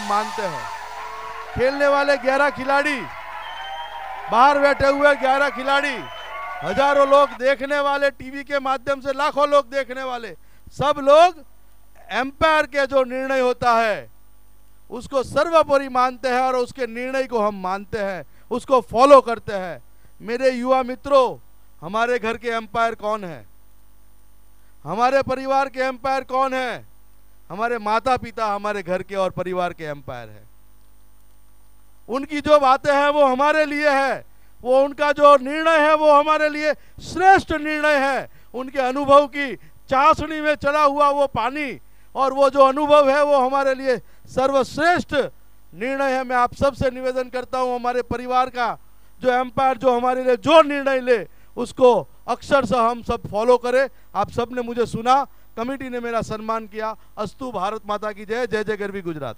हम मानते हैं। खेलने वाले ग्यारह खिलाड़ी, बाहर बैठे हुए ग्यारह खिलाड़ी, हजारों लोग देखने वाले, टीवी के माध्यम से लाखों लोग देखने वाले, सब लोग एम्पायर के जो निर्णय होता है उसको सर्वोपरि मानते हैं और उसके निर्णय को हम मानते हैं, उसको फॉलो करते हैं। मेरे युवा मित्रों, हमारे घर के एम्पायर कौन है? हमारे परिवार के एम्पायर कौन है? हमारे माता पिता हमारे घर के और परिवार के एम्पायर है। उनकी जो बातें हैं वो हमारे लिए है, वो उनका जो निर्णय है वो हमारे लिए श्रेष्ठ निर्णय है। उनके अनुभव की चाशनी में चला हुआ वो पानी और वो जो अनुभव है वो हमारे लिए सर्वश्रेष्ठ निर्णय है। मैं आप सबसे निवेदन करता हूं, हमारे परिवार का जो एम्पायर जो हमारे लिए जो निर्णय ले उसको अक्षरशः हम सब फॉलो करें। आप सब ने मुझे सुना, कमेटी ने मेरा सम्मान किया। अस्तु, भारत माता की जय। जय जय गरवी गुजरात।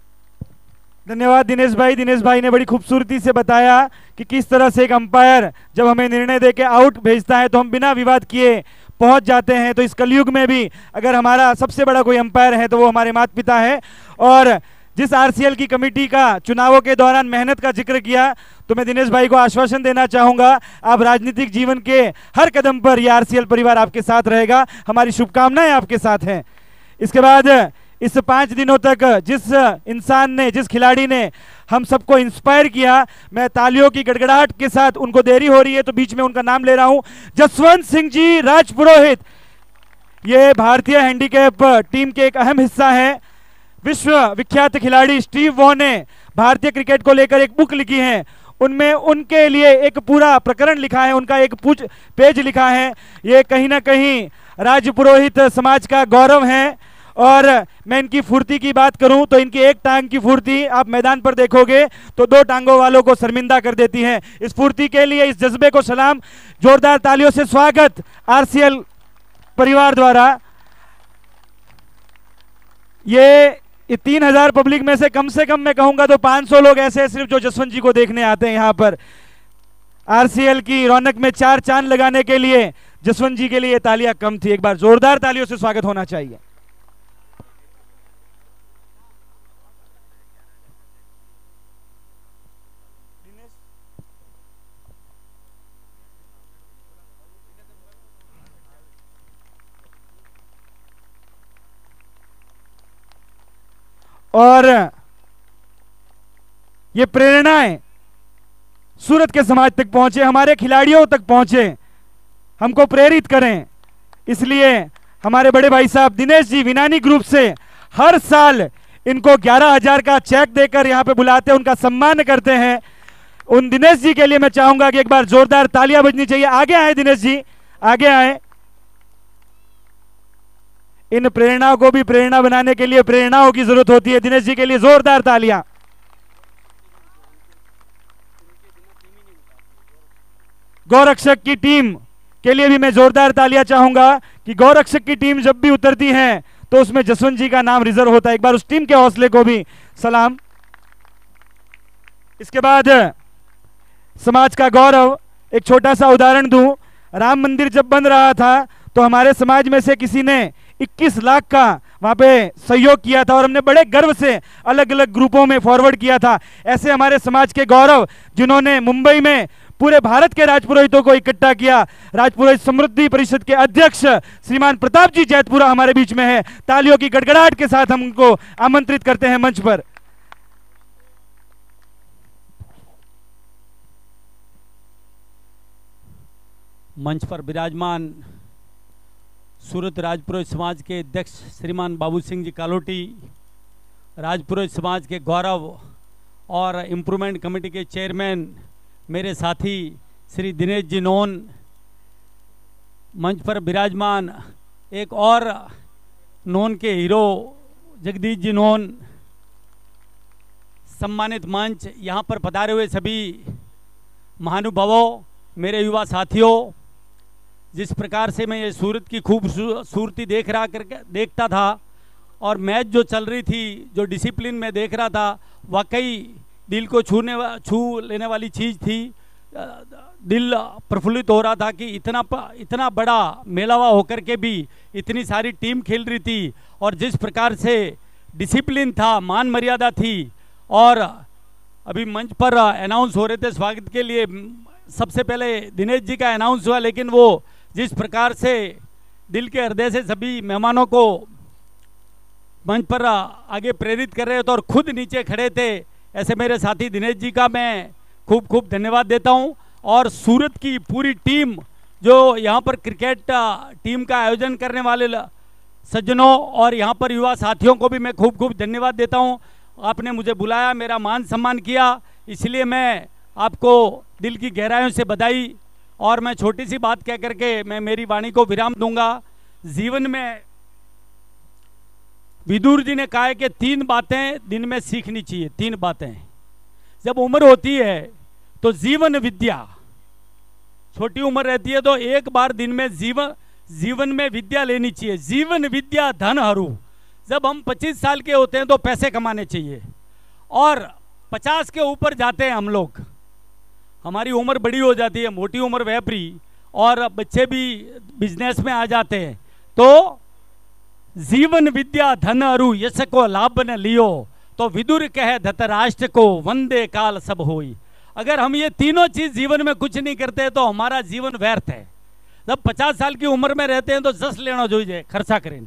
धन्यवाद दिनेश भाई। दिनेश भाई ने बड़ी खूबसूरती से बताया कि किस तरह से एक अंपायर जब हमें निर्णय देके आउट भेजता है तो हम बिना विवाद किए पहुंच जाते हैं। तो इस कलयुग में भी अगर हमारा सबसे बड़ा कोई अंपायर है तो वो हमारे माता पिता है। और जिस आरसीएल की कमेटी का चुनावों के दौरान मेहनत का जिक्र किया, तो मैं दिनेश भाई को आश्वासन देना चाहूंगा, आप राजनीतिक जीवन के हर कदम पर यह आरसीएल परिवार आपके साथ रहेगा। हमारी शुभकामनाएं आपके साथ हैं। इसके बाद इस पांच दिनों तक जिस इंसान ने, जिस खिलाड़ी ने हम सबको इंस्पायर किया, मैं तालियों की गड़गड़ाहट के साथ, उनको देरी हो रही है तो बीच में उनका नाम ले रहा हूं, जसवंत सिंह जी राजपुरोहित। ये भारतीय हैंडीकैप टीम के एक अहम हिस्सा है। विश्व विख्यात खिलाड़ी स्टीव वॉ ने भारतीय क्रिकेट को लेकर एक बुक लिखी है, उनमें उनके लिए एक पूरा प्रकरण लिखा है, उनका एक पूछ पेज लिखा है। ये कहीं ना कहीं राजपुरोहित समाज का गौरव है। और मैं इनकी फुर्ती की बात करूं तो इनकी एक टांग की फुर्ती आप मैदान पर देखोगे तो दो टांगों वालों को शर्मिंदा कर देती है। इस फुर्ती के लिए, इस जज्बे को सलाम। जोरदार तालियों से स्वागत आरसीएल परिवार द्वारा। ये तीन हजार पब्लिक में से कम से कम मैं कहूंगा तो पांच सौ लोग ऐसे सिर्फ जो जसवंत जी को देखने आते हैं यहाँ पर। आरसीएल की रौनक में चार चांद लगाने के लिए जसवंत जी के लिए तालियां कम थी। एक बार जोरदार तालियों से स्वागत होना चाहिए। और ये प्रेरणाएं सूरत के समाज तक पहुंचे, हमारे खिलाड़ियों तक पहुंचे, हमको प्रेरित करें। इसलिए हमारे बड़े भाई साहब दिनेश जी विनानी ग्रुप से हर साल इनको ग्यारह हजार का चेक देकर यहां पे बुलाते हैं, उनका सम्मान करते हैं। उन दिनेश जी के लिए मैं चाहूंगा कि एक बार जोरदार तालियां बजनी चाहिए। आगे आए दिनेश जी, आगे आए। इन प्रेरणाओं को भी प्रेरणा बनाने के लिए प्रेरणाओं की जरूरत होती है। दिनेश जी के लिए जोरदार तालियां। गौरक्षक की टीम के लिए भी मैं जोरदार तालियां चाहूंगा कि गौरक्षक की टीम जब भी उतरती है तो उसमें जसवंत जी का नाम रिजर्व होता है। एक बार उस टीम के हौसले को भी सलाम। इसके बाद समाज का गौरव, एक छोटा सा उदाहरण दूं। राम मंदिर जब बन रहा था तो हमारे समाज में से किसी ने इक्कीस लाख का वहां पे सहयोग किया था और हमने बड़े गर्व से अलग अलग ग्रुपों में फॉरवर्ड किया था। ऐसे हमारे समाज के गौरव जिन्होंने मुंबई में पूरे भारत के राजपुरोहितों को इकट्ठा किया। राजपुरोहित समृद्धि परिषद के अध्यक्ष श्रीमान प्रताप जी जैतपुरा हमारे बीच में है। तालियों की गड़गड़ाहट के साथ हम उनको आमंत्रित करते हैं मंच पर। मंच पर विराजमान सूरत राजपुरोहित समाज के अध्यक्ष श्रीमान बाबू सिंह जी कालोटी, राजपुरोहित समाज के गौरव और इम्प्रूवमेंट कमेटी के चेयरमैन मेरे साथी श्री दिनेश जी नोन, मंच पर विराजमान एक और नोन के हीरो जगदीश जी नोन, सम्मानित मंच, यहाँ पर पधारे हुए सभी महानुभावों, मेरे युवा साथियों, जिस प्रकार से मैं ये सूरत की खूबसूरती देख रहा करके देखता था और मैच जो चल रही थी, जो डिसिप्लिन में देख रहा था, वाकई दिल को छूने छू लेने वाली चीज़ थी। दिल प्रफुल्लित हो रहा था कि इतना इतना बड़ा मेलावा होकर के भी इतनी सारी टीम खेल रही थी और जिस प्रकार से डिसिप्लिन था, मान मर्यादा थी। और अभी मंच पर अनाउंस हो रहे थे स्वागत के लिए, सबसे पहले दिनेश जी का अनाउंस हुआ, लेकिन वो जिस प्रकार से दिल के हृदय से सभी मेहमानों को मंच पर आगे प्रेरित कर रहे थे और खुद नीचे खड़े थे, ऐसे मेरे साथी दिनेश जी का मैं खूब खूब धन्यवाद देता हूं। और सूरत की पूरी टीम जो यहाँ पर क्रिकेट टीम का आयोजन करने वाले सज्जनों और यहाँ पर युवा साथियों को भी मैं खूब खूब धन्यवाद देता हूँ। आपने मुझे बुलाया, मेरा मान सम्मान किया, इसलिए मैं आपको दिल की गहराइयों से बधाई। और मैं छोटी सी बात कह करके मैं मेरी वाणी को विराम दूंगा। जीवन में विदुर जी ने कहा है कि तीन बातें दिन में सीखनी चाहिए, तीन बातें। जब उम्र होती है तो जीवन विद्या, छोटी उम्र रहती है तो एक बार दिन में जीवन जीवन में विद्या लेनी चाहिए। जीवन विद्या धन हरू। जब हम पच्चीस साल के होते हैं तो पैसे कमाने चाहिए, और पचास के ऊपर जाते हैं हम लोग, हमारी उम्र बड़ी हो जाती है, मोटी उम्र व्यापरी, और बच्चे भी बिजनेस में आ जाते हैं, तो जीवन विद्या धन अरु यश को लाभ न लियो, तो विदुर कहे धतराष्ट्र को वंदे काल सब होई। अगर हम ये तीनों चीज जीवन में कुछ नहीं करते तो हमारा जीवन व्यर्थ है। जब पचास साल की उम्र में रहते हैं तो जस लेना जो जाए खर्चा करें।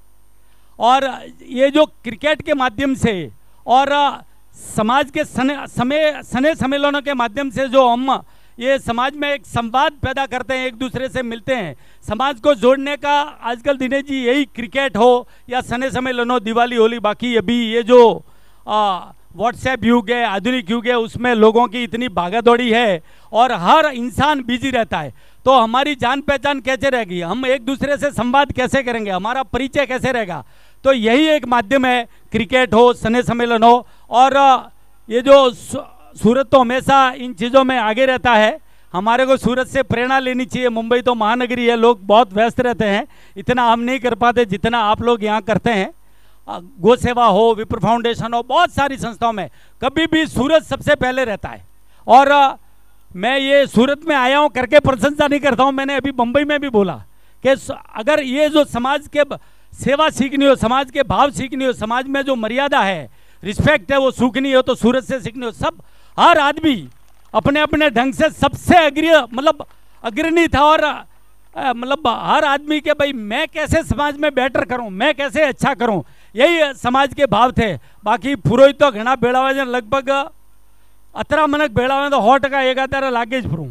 और ये जो क्रिकेट के माध्यम से और समाज के सने समय सने सम्मेलनों के माध्यम से जो हम ये समाज में एक संवाद पैदा करते हैं, एक दूसरे से मिलते हैं, समाज को जोड़ने का आजकल दिनेश जी यही क्रिकेट हो या सने सम्मेलन हो, दिवाली होली, बाकी अभी ये जो व्हाट्सएप युग है, आधुनिक युग है, उसमें लोगों की इतनी भागादौड़ी है और हर इंसान बिजी रहता है, तो हमारी जान पहचान कैसे रहेगी, हम एक दूसरे से संवाद कैसे करेंगे, हमारा परिचय कैसे रहेगा। तो यही एक माध्यम है, क्रिकेट हो, सने सम्मेलन हो। और ये जो सूरत तो हमेशा इन चीज़ों में आगे रहता है, हमारे को सूरत से प्रेरणा लेनी चाहिए। मुंबई तो महानगरी है, लोग बहुत व्यस्त रहते हैं, इतना हम नहीं कर पाते जितना आप लोग यहाँ करते हैं। गो सेवा हो, विप्र फाउंडेशन हो, बहुत सारी संस्थाओं में कभी भी सूरत सबसे पहले रहता है। और मैं ये सूरत में आया हूँ करके प्रशंसा नहीं करता हूँ, मैंने अभी मुंबई में भी बोला कि अगर ये जो समाज के सेवा सीखनी हो, समाज के भाव सीखनी हो, समाज में जो मर्यादा है, रिस्पेक्ट है, वो सीखनी हो तो सूरत से सीखनी हो। सब हर आदमी अपने अपने ढंग से सबसे अग्रणी मतलब अग्रणी था, और मतलब हर आदमी के भाई मैं कैसे समाज में बेटर करूं, मैं कैसे अच्छा करूं, यही समाज के भाव थे। बाकी पुरोहित तो घना भेड़ावा है, लगभग अतरा मनक भेड़ावा तो हॉट का एक आधार लागे फरू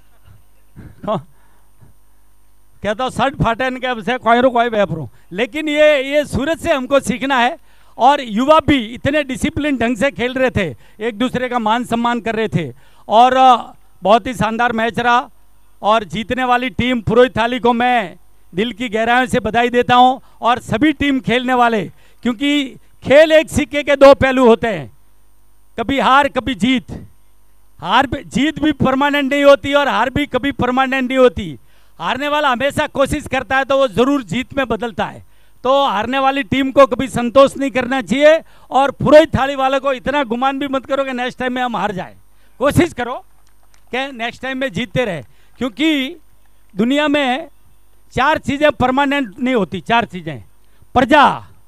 क्या तो शर्ट फाटे के कोई रो कोई वेपरू। लेकिन ये ये सूरत से हमको सीखना है। और युवा भी इतने डिसिप्लिन ढंग से खेल रहे थे, एक दूसरे का मान सम्मान कर रहे थे, और बहुत ही शानदार मैच रहा। और जीतने वाली टीम पुरोहित थाली को मैं दिल की गहराइयों से बधाई देता हूं, और सभी टीम खेलने वाले, क्योंकि खेल एक सिक्के के दो पहलू होते हैं, कभी हार कभी जीत। हार भी, जीत भी परमानेंट नहीं होती और हार भी कभी परमानेंट नहीं होती। हारने वाला हमेशा कोशिश करता है तो वो जरूर जीत में बदलता है। तो हारने वाली टीम को कभी संतोष नहीं करना चाहिए, और पुरोहित थाली वालों को इतना गुमान भी मत करो कि नेक्स्ट टाइम में हम हार जाए। कोशिश करो कि नेक्स्ट टाइम में जीतते रहे, क्योंकि दुनिया में चार चीजें परमानेंट नहीं होती। चार चीजें, प्रजा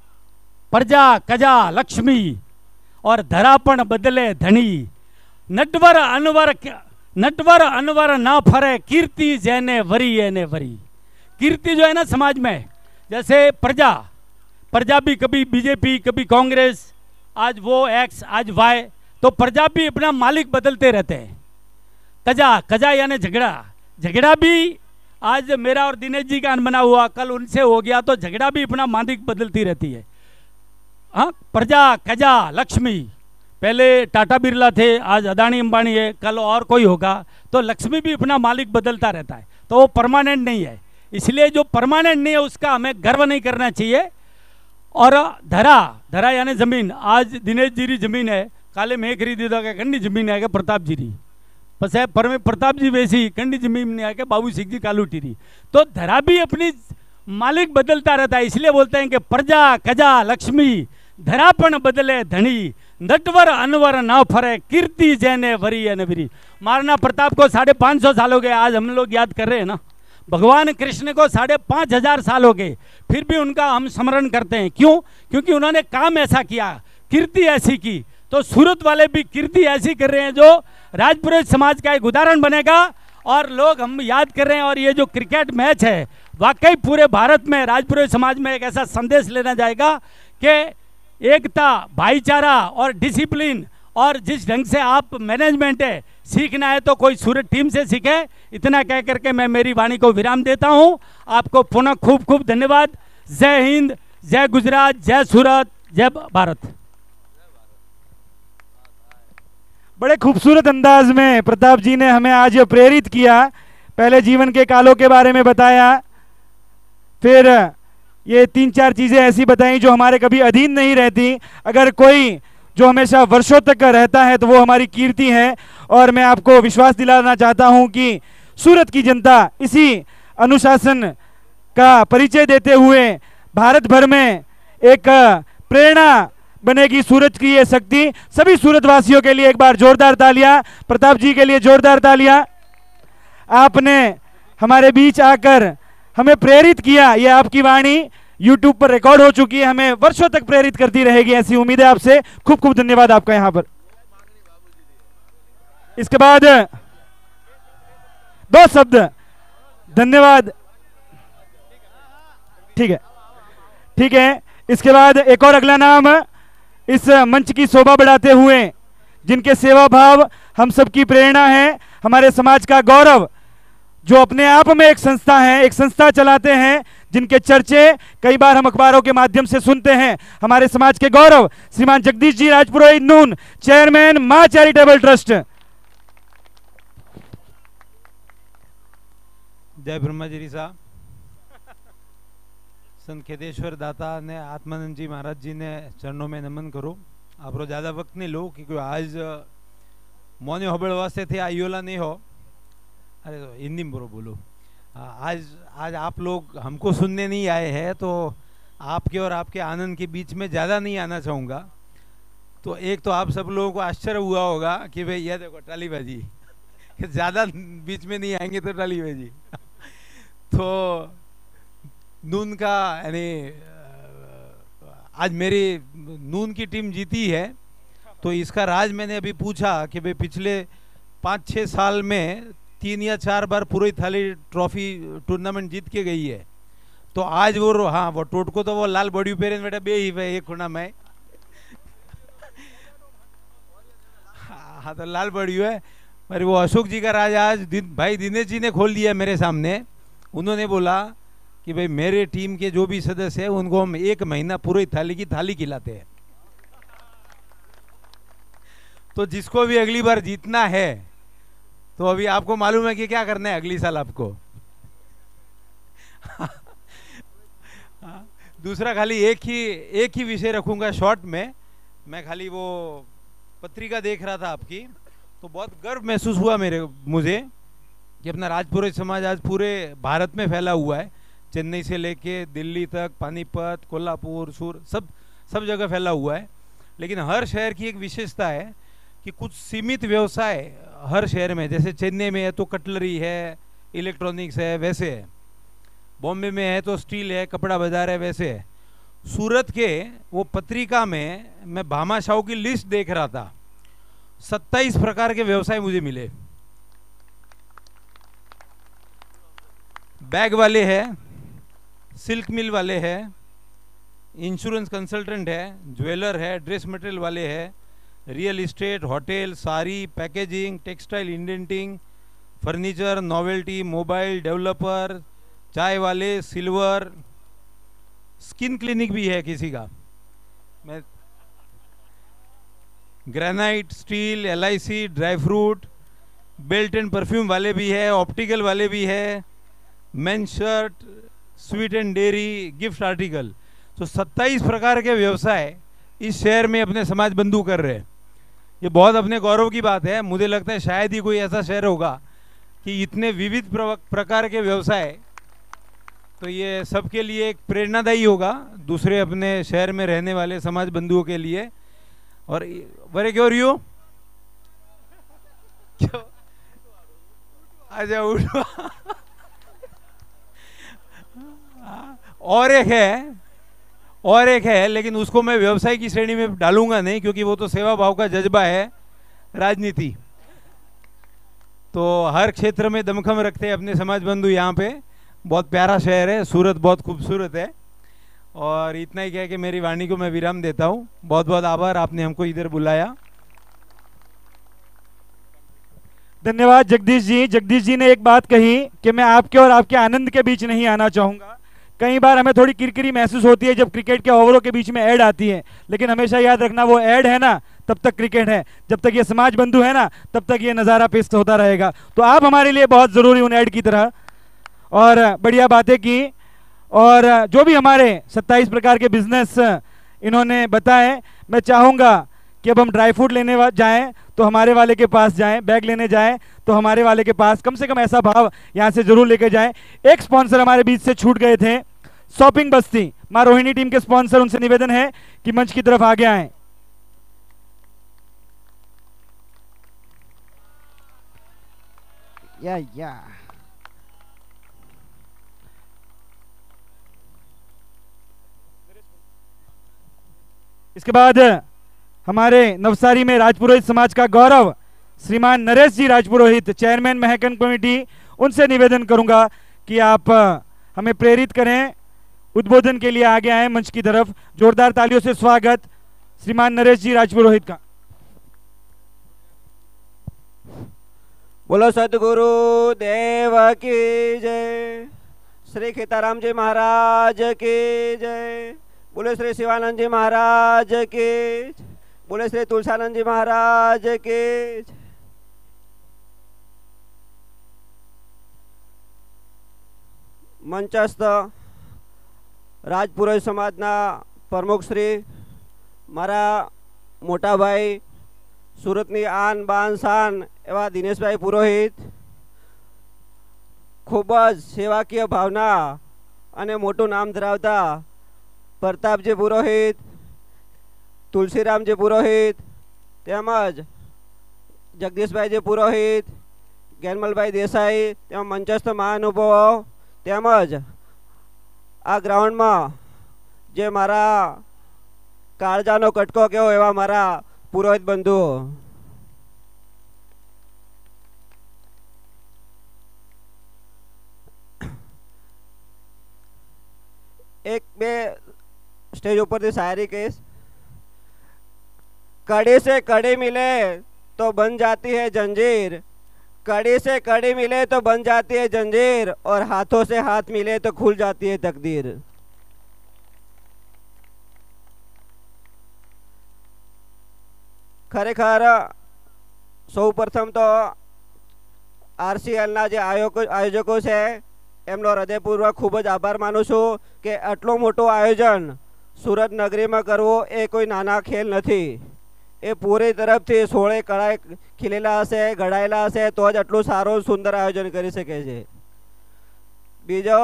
प्रजा कजा लक्ष्मी, और धरापण बदले धनी, नटवर अनवर नटवर अनवर ना फरे, कीर्ति जैने वरी एने वरी। कीर्ति जो है ना समाज में, जैसे प्रजा प्रजा भी कभी बीजेपी कभी कांग्रेस, आज वो एक्स आज वाई, तो प्रजा भी अपना मालिक बदलते रहते हैं। कजा कजा यानी झगड़ा, झगड़ा भी आज मेरा और दिनेश जी का अनबना हुआ, कल उनसे हो गया, तो झगड़ा भी अपना मालिक बदलती रहती है। हाँ, प्रजा कजा लक्ष्मी, पहले टाटा बिरला थे, आज अदानी अंबानी है, कल और कोई होगा, तो लक्ष्मी भी अपना मालिक बदलता रहता है, तो वो परमानेंट नहीं है। इसलिए जो परमानेंट नहीं है उसका हमें गर्व नहीं करना चाहिए। और धरा धरा यानी जमीन, आज दिनेश जी री जमीन है, काले में खरीदी था क्या कंडी जमीन है क्या प्रताप जी री, बस है पर में प्रताप जी वैसी कंडी जमीन नहीं है क्या बाबू सिंह जी कालू टीरी। तो धरा भी अपनी मालिक बदलता रहता है, इसलिए बोलते हैं कि प्रजा कजा लक्ष्मी, धरापण बदले धनी, नटवर अनवर ना फरे, कीर्ति जैने वरी अनवरी। महाराणा प्रताप को साढ़े पाँच सौ साल हो गए, आज हम लोग याद कर रहे हैं ना। भगवान कृष्ण को साढ़े पाँच हजार साल हो गए, फिर भी उनका हम स्मरण करते हैं। क्यों? क्योंकि उन्होंने काम ऐसा किया, कीर्ति ऐसी की। तो सूरत वाले भी कीर्ति ऐसी कर रहे हैं जो राजपुरोहित समाज का एक उदाहरण बनेगा और लोग हम याद कर रहे हैं। और ये जो क्रिकेट मैच है, वाकई पूरे भारत में राजपुरोहित समाज में एक ऐसा संदेश लेना जाएगा कि एकता, भाईचारा और डिसिप्लिन और जिस ढंग से आप मैनेजमेंट है सीखना है तो कोई सूरत टीम से सीखे। इतना कह करके मैं मेरी वाणी को विराम देता हूं। आपको पुनः खूब खूब धन्यवाद। जय हिंद, जय गुजरात, जय सूरत, जय भारत। बड़े खूबसूरत अंदाज में प्रताप जी ने हमें आज प्रेरित किया। पहले जीवन के कालों के बारे में बताया, फिर ये तीन चार चीजें ऐसी बताई जो हमारे कभी अधीन नहीं रहती। अगर कोई जो हमेशा वर्षों तक रहता है तो वो हमारी कीर्ति है। और मैं आपको विश्वास दिलाना चाहता हूं कि सूरत की जनता इसी अनुशासन का परिचय देते हुए भारत भर में एक प्रेरणा बनेगी सूरत की ये शक्ति। सभी सूरत वासियों के लिए एक बार जोरदार तालियां, प्रताप जी के लिए जोरदार तालियां। आपने हमारे बीच आकर हमें प्रेरित किया। ये आपकी वाणी यूट्यूब पर रिकॉर्ड हो चुकी है, हमें वर्षों तक प्रेरित करती रहेगी, ऐसी उम्मीद है आपसे। खूब खूब धन्यवाद आपका यहां पर। इसके बाद दो शब्द धन्यवाद। ठीक है, ठीक है। इसके बाद एक और अगला नाम इस मंच की शोभा बढ़ाते हुए, जिनके सेवा भाव हम सबकी प्रेरणा है, हमारे समाज का गौरव, जो अपने आप में एक संस्था है, एक संस्था चलाते हैं, जिनके चर्चे कई बार हम अखबारों के माध्यम से सुनते हैं। हमारे समाज के गौरव श्रीमान जगदीश जी राजपुरोहित नून, चेयरमैन मां चैरिटेबल ट्रस्ट। जय ब्रह्माजी साहब। संत खेदेश्वर दाता ने आत्मानंद जी महाराज जी ने चरणों में नमन करो। आप ज्यादा वक्त नहीं लो क्योंकि आज मोने होबड़ वास्ते थे आयोला नहीं हो। अरे तो हिंदी में बोलो बोलो आज आज आप लोग हमको सुनने नहीं आए हैं तो आपके और आपके आनंद के बीच में ज़्यादा नहीं आना चाहूँगा। तो एक तो आप सब लोगों को आश्चर्य हुआ होगा कि भाई यह देखो टालीबाजी, ज़्यादा बीच में नहीं आएंगे तो टालीबाजी। तो नून का यानी आज मेरी नून की टीम जीती है तो इसका राज मैंने अभी पूछा कि भाई पिछले पाँच छः साल में तीन या चार बार पूरी थाली ट्रॉफी टूर्नामेंट जीत के गई है। तो आज वो हाँ वो टोटको तो वो लाल बड़ी पेरे बेटा बे ही है एक खुना में हाँ तो लाल बड़ी है। पर वो अशोक जी का राज आज दिन, भाई दिनेश जी ने खोल दिया मेरे सामने। उन्होंने बोला कि भाई मेरे टीम के जो भी सदस्य हैं उनको हम एक महीना पूरी थाली की थाली खिलाते हैं। तो जिसको भी अगली बार जीतना है तो अभी आपको मालूम है कि क्या करना है अगली साल आपको। दूसरा खाली एक ही एक ही विषय रखूंगा शॉर्ट में। मैं खाली वो पत्रिका देख रहा था आपकी तो बहुत गर्व महसूस हुआ मेरे मुझे कि अपना राजपुरोहित समाज आज पूरे भारत में फैला हुआ है। चेन्नई से लेके दिल्ली तक, पानीपत, कोल्हापुर, सूरत, सब सब जगह फैला हुआ है। लेकिन हर शहर की एक विशेषता है कि कुछ सीमित व्यवसाय हर शहर में, जैसे चेन्नई में है तो कटलरी है, इलेक्ट्रॉनिक्स है, वैसे है। बॉम्बे में है तो स्टील है, कपड़ा बाजार है, वैसे है। सूरत के वो पत्रिका में मैं भामाशाहों की लिस्ट देख रहा था, सत्ताईस प्रकार के व्यवसाय मुझे मिले। बैग वाले हैं, सिल्क मिल वाले हैं, इंश्योरेंस कंसल्टेंट है, ज्वेलर है, ड्रेस मटेरियल वाले हैं, real estate, hotel, sari, packaging, textile, indenting, furniture, novelty, mobile, developer, चाय वाले, सिल्वर, स्किन क्लिनिक भी है किसी का, मैं granite, steel, L I C, dry fruit, belt and perfume वाले भी है, ऑप्टिकल वाले भी है, men shirt, sweet and dairy, gift article. तो सत्ताईस प्रकार के व्यवसाय इस शहर में अपने समाज बंधु कर रहे हैं। ये बहुत अपने गौरव की बात है। मुझे लगता है शायद ही कोई ऐसा शहर होगा कि इतने विविध प्रकार के व्यवसाय। तो ये सबके लिए एक प्रेरणादायी होगा, दूसरे अपने शहर में रहने वाले समाज बंधुओं के लिए। और वरे क्यों रही हो क्यों आ जाओ और एक है और एक है लेकिन उसको मैं व्यवसाय की श्रेणी में डालूंगा नहीं, क्योंकि वो तो सेवा भाव का जज्बा है, राजनीति। तो हर क्षेत्र में दमखम रखते हैं अपने समाज बंधु। यहाँ पे बहुत प्यारा शहर है, सूरत बहुत खूबसूरत है। और इतना ही कह के मेरी वाणी को मैं विराम देता हूँ। बहुत बहुत आभार, आपने हमको इधर बुलाया। धन्यवाद जगदीश जी। जगदीश जी ने एक बात कही कि मैं आपके और आपके आनंद के बीच नहीं आना चाहूंगा। कई बार हमें थोड़ी किरकिरी महसूस होती है जब क्रिकेट के ओवरों के बीच में ऐड आती है, लेकिन हमेशा याद रखना वो ऐड है ना तब तक क्रिकेट है, जब तक ये समाज बंधु है ना तब तक ये नज़ारा पेश होता रहेगा। तो आप हमारे लिए बहुत ज़रूरी उन ऐड की तरह, और बढ़िया बातें की। और जो भी हमारे सत्ताईस प्रकार के बिजनेस इन्होंने बताए, मैं चाहूँगा कि अब हम ड्राई फ्रूट लेने जाएं तो हमारे वाले के पास जाएं, बैग लेने जाएं तो हमारे वाले के पास, कम से कम ऐसा भाव यहाँ से जरूर लेके जाएं। एक स्पॉन्सर हमारे बीच से छूट गए थे, शॉपिंग बस्ती, माँ रोहिणी टीम के स्पॉन्सर, उनसे निवेदन है कि मंच की तरफ आगे आएं। या या इसके बाद हमारे नवसारी में राजपुरोहित समाज का गौरव श्रीमान नरेश जी राजपुरोहित, चेयरमैन महकन कमेटी, उनसे निवेदन करूंगा कि आप हमें प्रेरित करें, उद्बोधन के लिए आगे आए मंच की तरफ। जोरदार तालियों से स्वागत श्रीमान नरेश जी राजपुरोहित का। बोलो सदगुरु देव की जय, श्री खीताराम जी महाराज की जय, बोले श्री शिवानंद जी महाराज की, बोले श्री तुलसानंद जी महाराज की। मंचस्थ રાજપુરોહિત સમાજના પ્રમુખ શ્રી મારા મોટા ભાઈ, સુરતની આન બાન શાન એવા દિનેશભાઈ પુરોહિત, ખૂબ જ સેવાકીય ભાવના અને મોટું નામ ધરાવતા પ્રતાપજી પુરોહિત, તુલસીરામજી પુરોહિત, તેમજ જગદીશભાઈજી પુરોહિત, જ્ઞાનમલભાઈ દેસાઈ, તેમજ મંચસ્થ મહાનુભાવો, તેમજ આ ગ્રાઉન્ડમાં જે મારા કાળજાનો કટકો કહેવો એવા મારા પુરોહિત બંધુઓ, એક બે સ્ટેજ ઉપરથી શાયરી કહીશ। कड़ी से कड़ी मिले तो बन जाती है जंजीर, कड़ी से कड़ी मिले तो बन जाती है जंजीर, और हाथों से हाथ मिले तो खुल जाती है तकदीर। खरेखर सौ प्रथम तो आरसीएलना जे आयोजको है एमनो हृदयपूर्वक खूब ज आभार मानु छूं कि आटलू मोटो आयोजन सूरत नगरी में करवो ए कोई नाना खेल नहीं। ए पूरी तरफ थी सोळे कड़ाई खिलेला हशे, घड़ायेला हशे तो ज आटलू सारो सुंदर आयोजन करी शके छे। बीजो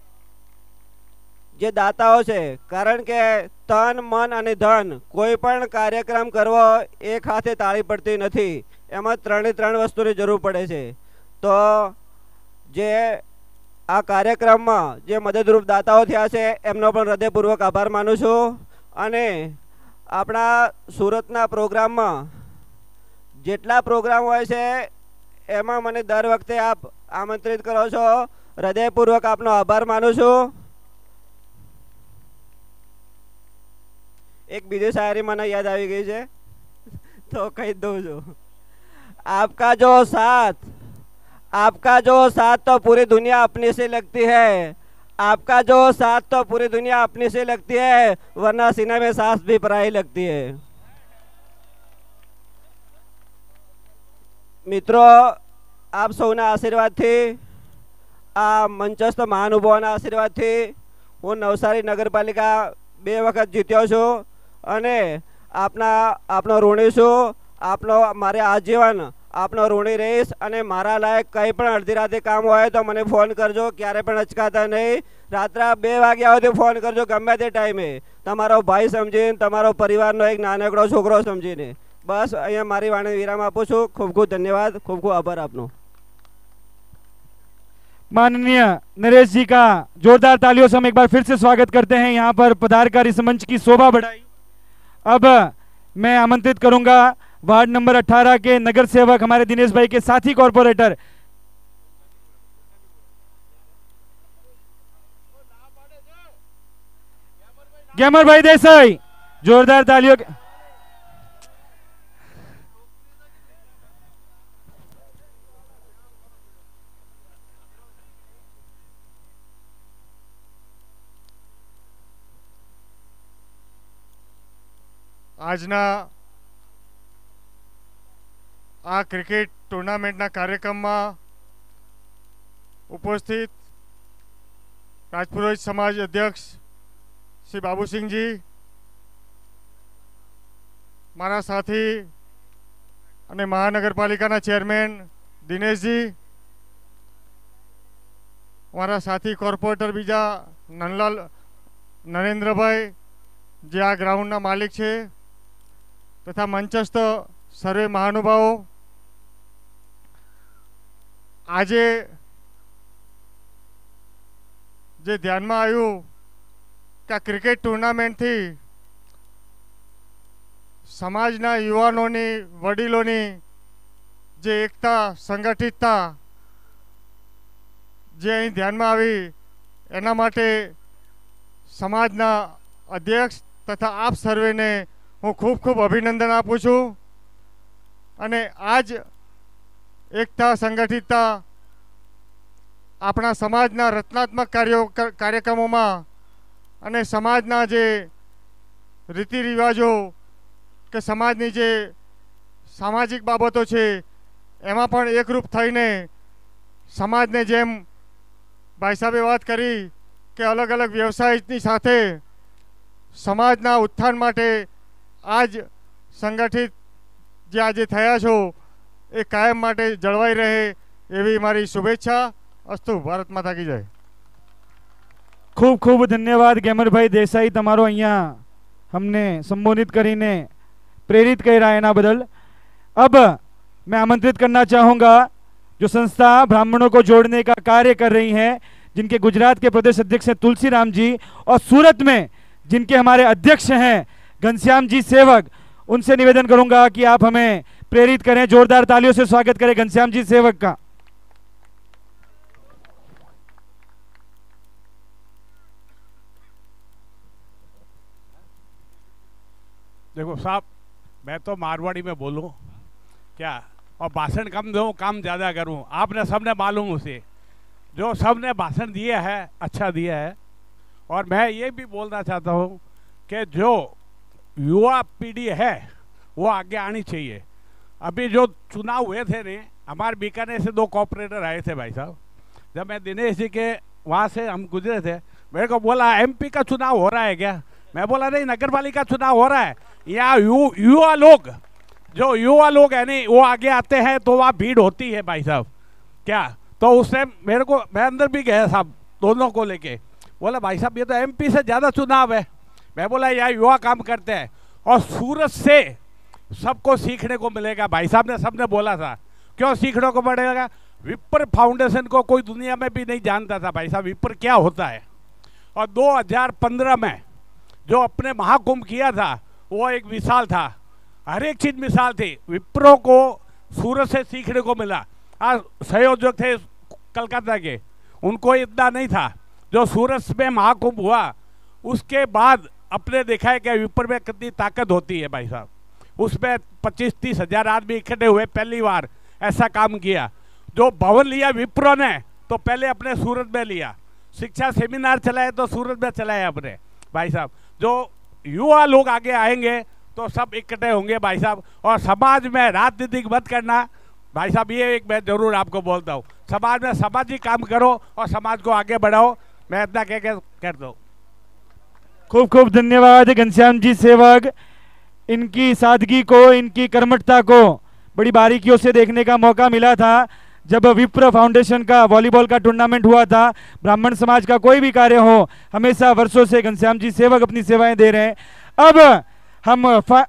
जे दाताओ छे, कारण के तन मन अने धन कोई पण कार्यक्रम करवो एक हाथे ताળી पड़ती नहीं, एमां त्रणेय त्रण वस्तुनी जरूर पड़े छे। तो जे आ कार्यक्रम में जे मददरूप दाताओ थया छे एमनो पण हृदयपूर्वक आभार मानु छूं। अने अपना सूरतना प्रोग्राम में जेटला प्रोग्राम होय छे एमां मने दर वखते आप आमंत्रित करो छो, हृदयपूर्वक आपनो आभार मानु छूं। एक बीजी शायरी मने याद आवी गई है तो कही दो जो, आपका जो साथ आपका जो साथ तो पूरी दुनिया अपने से लगती है, आपका जो साथ तो पूरी दुनिया अपने से लगती है, वरना सीने में सांस भी पराई लगती है। मित्रों, आप सौना आशीर्वाद थी, आ मंचस्थ महानुभावोना आशीर्वाद थी हूँ नवसारी नगरपालिका बे वखत जीत्यो छूं अने आपना आपनो ऋणी छूं। आपनो मारे आजीवन आपनो ऋणी रहीश अने मारा लायक कई पण अर्धी राते काम होय तो मने फोन करजो, क्यारे पण अचकाता नहीं। रात्रा बे वाग्या सुधी फोन करजो, गमे ते टाइमे, तमारो भाई समझीने, तमारो परिवारनो एक नानकड़ो छोकरो समझीने। बस अहींया मारी वाणी विराम आपું છું। खूब खूब धन्यवाद, खूब खूब आभार आपनो। माननीय नरेश जी का जोरदार तालियों से हम एक बार फिर से स्वागत करते हैं। यहाँ पर पधारकर इस मंच की शोभा बढ़ाई। अब मैं आमंत्रित करूंगा वार्ड नंबर अठारह के नगर सेवक हमारे दिनेश भाई के साथी कॉर्पोरेटर ग्यामर भाई देसाई, जोरदार तालियों के આજના આ ક્રિકેટ ટુર્નામેન્ટના કાર્યક્રમમાં ઉપસ્થિત રાજપુરોહિત સમાજ અધ્યક્ષ શ્રી બાબુસિંહજી, મારા સાથી અને મહાનગરપાલિકાના ચેરમેન દિનેશજી, મારા સાથી કોર્પોરેટર બીજા નંદલાલ નરેન્દ્રભાઈ જે આ ગ્રાઉન્ડના માલિક છે, તથા મંચસ્થ સર્વે મહાનુભાવો, આજે જે ધ્યાનમાં આવ્યું કે આ ક્રિકેટ ટુર્નામેન્ટથી સમાજના યુવાનોની વડીલોની જે એકતા સંગઠિતતા જે અહીં ધ્યાનમાં આવી, એના માટે સમાજના અધ્યક્ષ તથા આપ સર્વેને હું ખૂબ ખૂબ અભિનંદન આપું છું. અને આ જ એકતા સંગઠિતતા આપણા સમાજના રચનાત્મક કાર્યો કાર્યક્રમોમાં અને સમાજના જે રીતિ રિવાજો કે સમાજની જે સામાજિક બાબતો છે એમાં પણ એકરૂપ થઈને સમાજને જેમ ભાઈ સાહેબે વાત કરી કે અલગ અલગ વ્યવસાયની સાથે સમાજના ઉત્થાન માટે આજ સંગઠિત જે આજે થયા છો એ કાયમ માટે જળવાઈ રહે એવી મારી શુભેચ્છા. અસ્તુ. ભારત માતા की जय. खूब खूब धन्यवाद गेमर भाई देसाई, तमारो अहिया हमने संबोधित करीने प्रेरित कर्या एना बदल. अब मैं आमंत्रित करना चाहूँगा जो संस्था ब्राह्मणों को जोड़ने का कार्य कर रही है, जिनके गुजरात के प्रदेश अध्यक्ष हैं तुलसी राम जी, और सूरत में जिनके हमारे अध्यक्ष हैं घनश्याम जी सेवक, उनसे निवेदन करूंगा कि आप हमें प्रेरित करें. जोरदार तालियों से स्वागत करें घनश्याम जी सेवक का. देखो साहब, मैं तो मारवाड़ी में बोलूं क्या, और भाषण कम दूं काम ज़्यादा करूं. आपने सबने मालूम उसे जो सबने भाषण दिया है अच्छा दिया है. और मैं ये भी बोलना चाहता हूं कि जो युवा पीढ़ी है वो आगे आनी चाहिए. अभी जो चुनाव हुए थे ने, हमारे बीकानेर से दो कॉर्पोरेटर आए थे भाई साहब. जब मैं दिनेश जी के वहाँ से हम गुजरे थे, मेरे को बोला एमपी का चुनाव हो रहा है क्या. मैं बोला नहीं, नगर पालिका चुनाव हो रहा है. यहाँ यु, युवा लोग जो युवा लोग है नहीं वो आगे आते हैं तो वहाँ भीड़ होती है भाई साहब. क्या तो उससे मेरे को, मैं अंदर भी गया साहब दोनों को लेके, बोला भाई साहब ये तो एमपी से ज़्यादा चुनाव है. मैं बोला यहाँ युवा काम करते हैं और सूरत से सबको सीखने को मिलेगा. भाई साहब ने सबने बोला था क्यों सीखने को मिलेगा. विप्र फाउंडेशन को कोई दुनिया में भी नहीं जानता था भाई साहब विप्र क्या होता है. और दो हज़ार पंद्रह में जो अपने महाकुंभ किया था वो एक मिसाल था, हर एक चीज मिसाल थी. विप्रो को सूरत से सीखने को मिला. आज संयोजक थे कलकत्ता के, उनको इतना नहीं था. जो सूरत में महाकुंभ हुआ उसके बाद अपने देखा है कि विप्र में कितनी ताकत होती है भाई साहब. उसमें पच्चीस तीस हजार आदमी इकट्ठे हुए, पहली बार ऐसा काम किया. जो भवन लिया विप्रो ने तो पहले अपने सूरत में लिया. शिक्षा सेमिनार चलाए तो सूरत में चलाए अपने भाई साहब. जो युवा लोग आगे आएंगे तो सब इकट्ठे होंगे भाई साहब. और समाज में राजनीतिक मत करना भाई साहब, ये एक मैं जरूर आपको बोलता हूँ. समाज में सामाजिक काम करो और समाज को आगे बढ़ाओ. मैं इतना कह के कर दो. खूब खूब धन्यवाद घनश्याम जी सेवक. इनकी सादगी को, इनकी कर्मठता को बड़ी बारीकियों से देखने का मौका मिला था जब विप्र फाउंडेशन का वॉलीबॉल का टूर्नामेंट हुआ था. ब्राह्मण समाज का कोई भी कार्य हो, हमेशा वर्षों से घनश्याम जी सेवक अपनी सेवाएं दे रहे हैं. अब हम फा...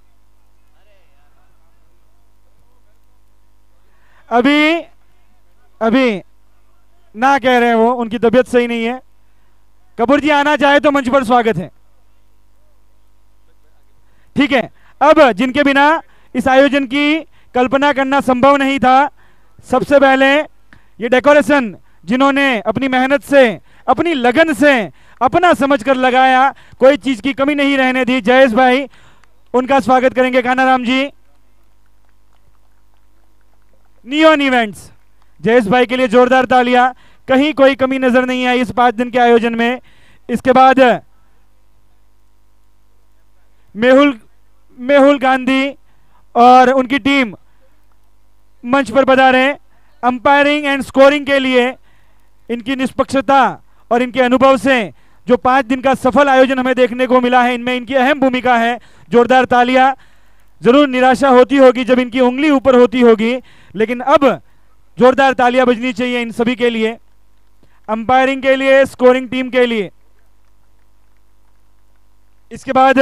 अभी अभी ना कह रहे हैं, वो उनकी तबीयत सही नहीं है। कपूर जी आना चाहे तो मंच पर स्वागत है। ठीक है, अब जिनके बिना इस आयोजन की कल्पना करना संभव नहीं था, सबसे पहले ये डेकोरेशन जिन्होंने अपनी मेहनत से, अपनी लगन से, अपना समझकर लगाया, कोई चीज की कमी नहीं रहने दी, जयेश भाई, उनका स्वागत करेंगे। कानाराम जी, नियॉन इवेंट्स, जयेश भाई के लिए जोरदार तालियां। कहीं कोई कमी नजर नहीं आई इस पांच दिन के आयोजन में। इसके बाद मेहुल मेहुल गांधी और उनकी टीम मंच पर पधारे। अंपायरिंग एंड स्कोरिंग के लिए इनकी निष्पक्षता और इनके अनुभव से जो पांच दिन का सफल आयोजन हमें देखने को मिला है, इनमें इनकी अहम भूमिका है। जोरदार तालियां। जरूर निराशा होती होगी जब इनकी उंगली ऊपर होती होगी, लेकिन अब जोरदार तालियां बजनी चाहिए इन सभी के लिए, अंपायरिंग के लिए, स्कोरिंग टीम के लिए। इसके बाद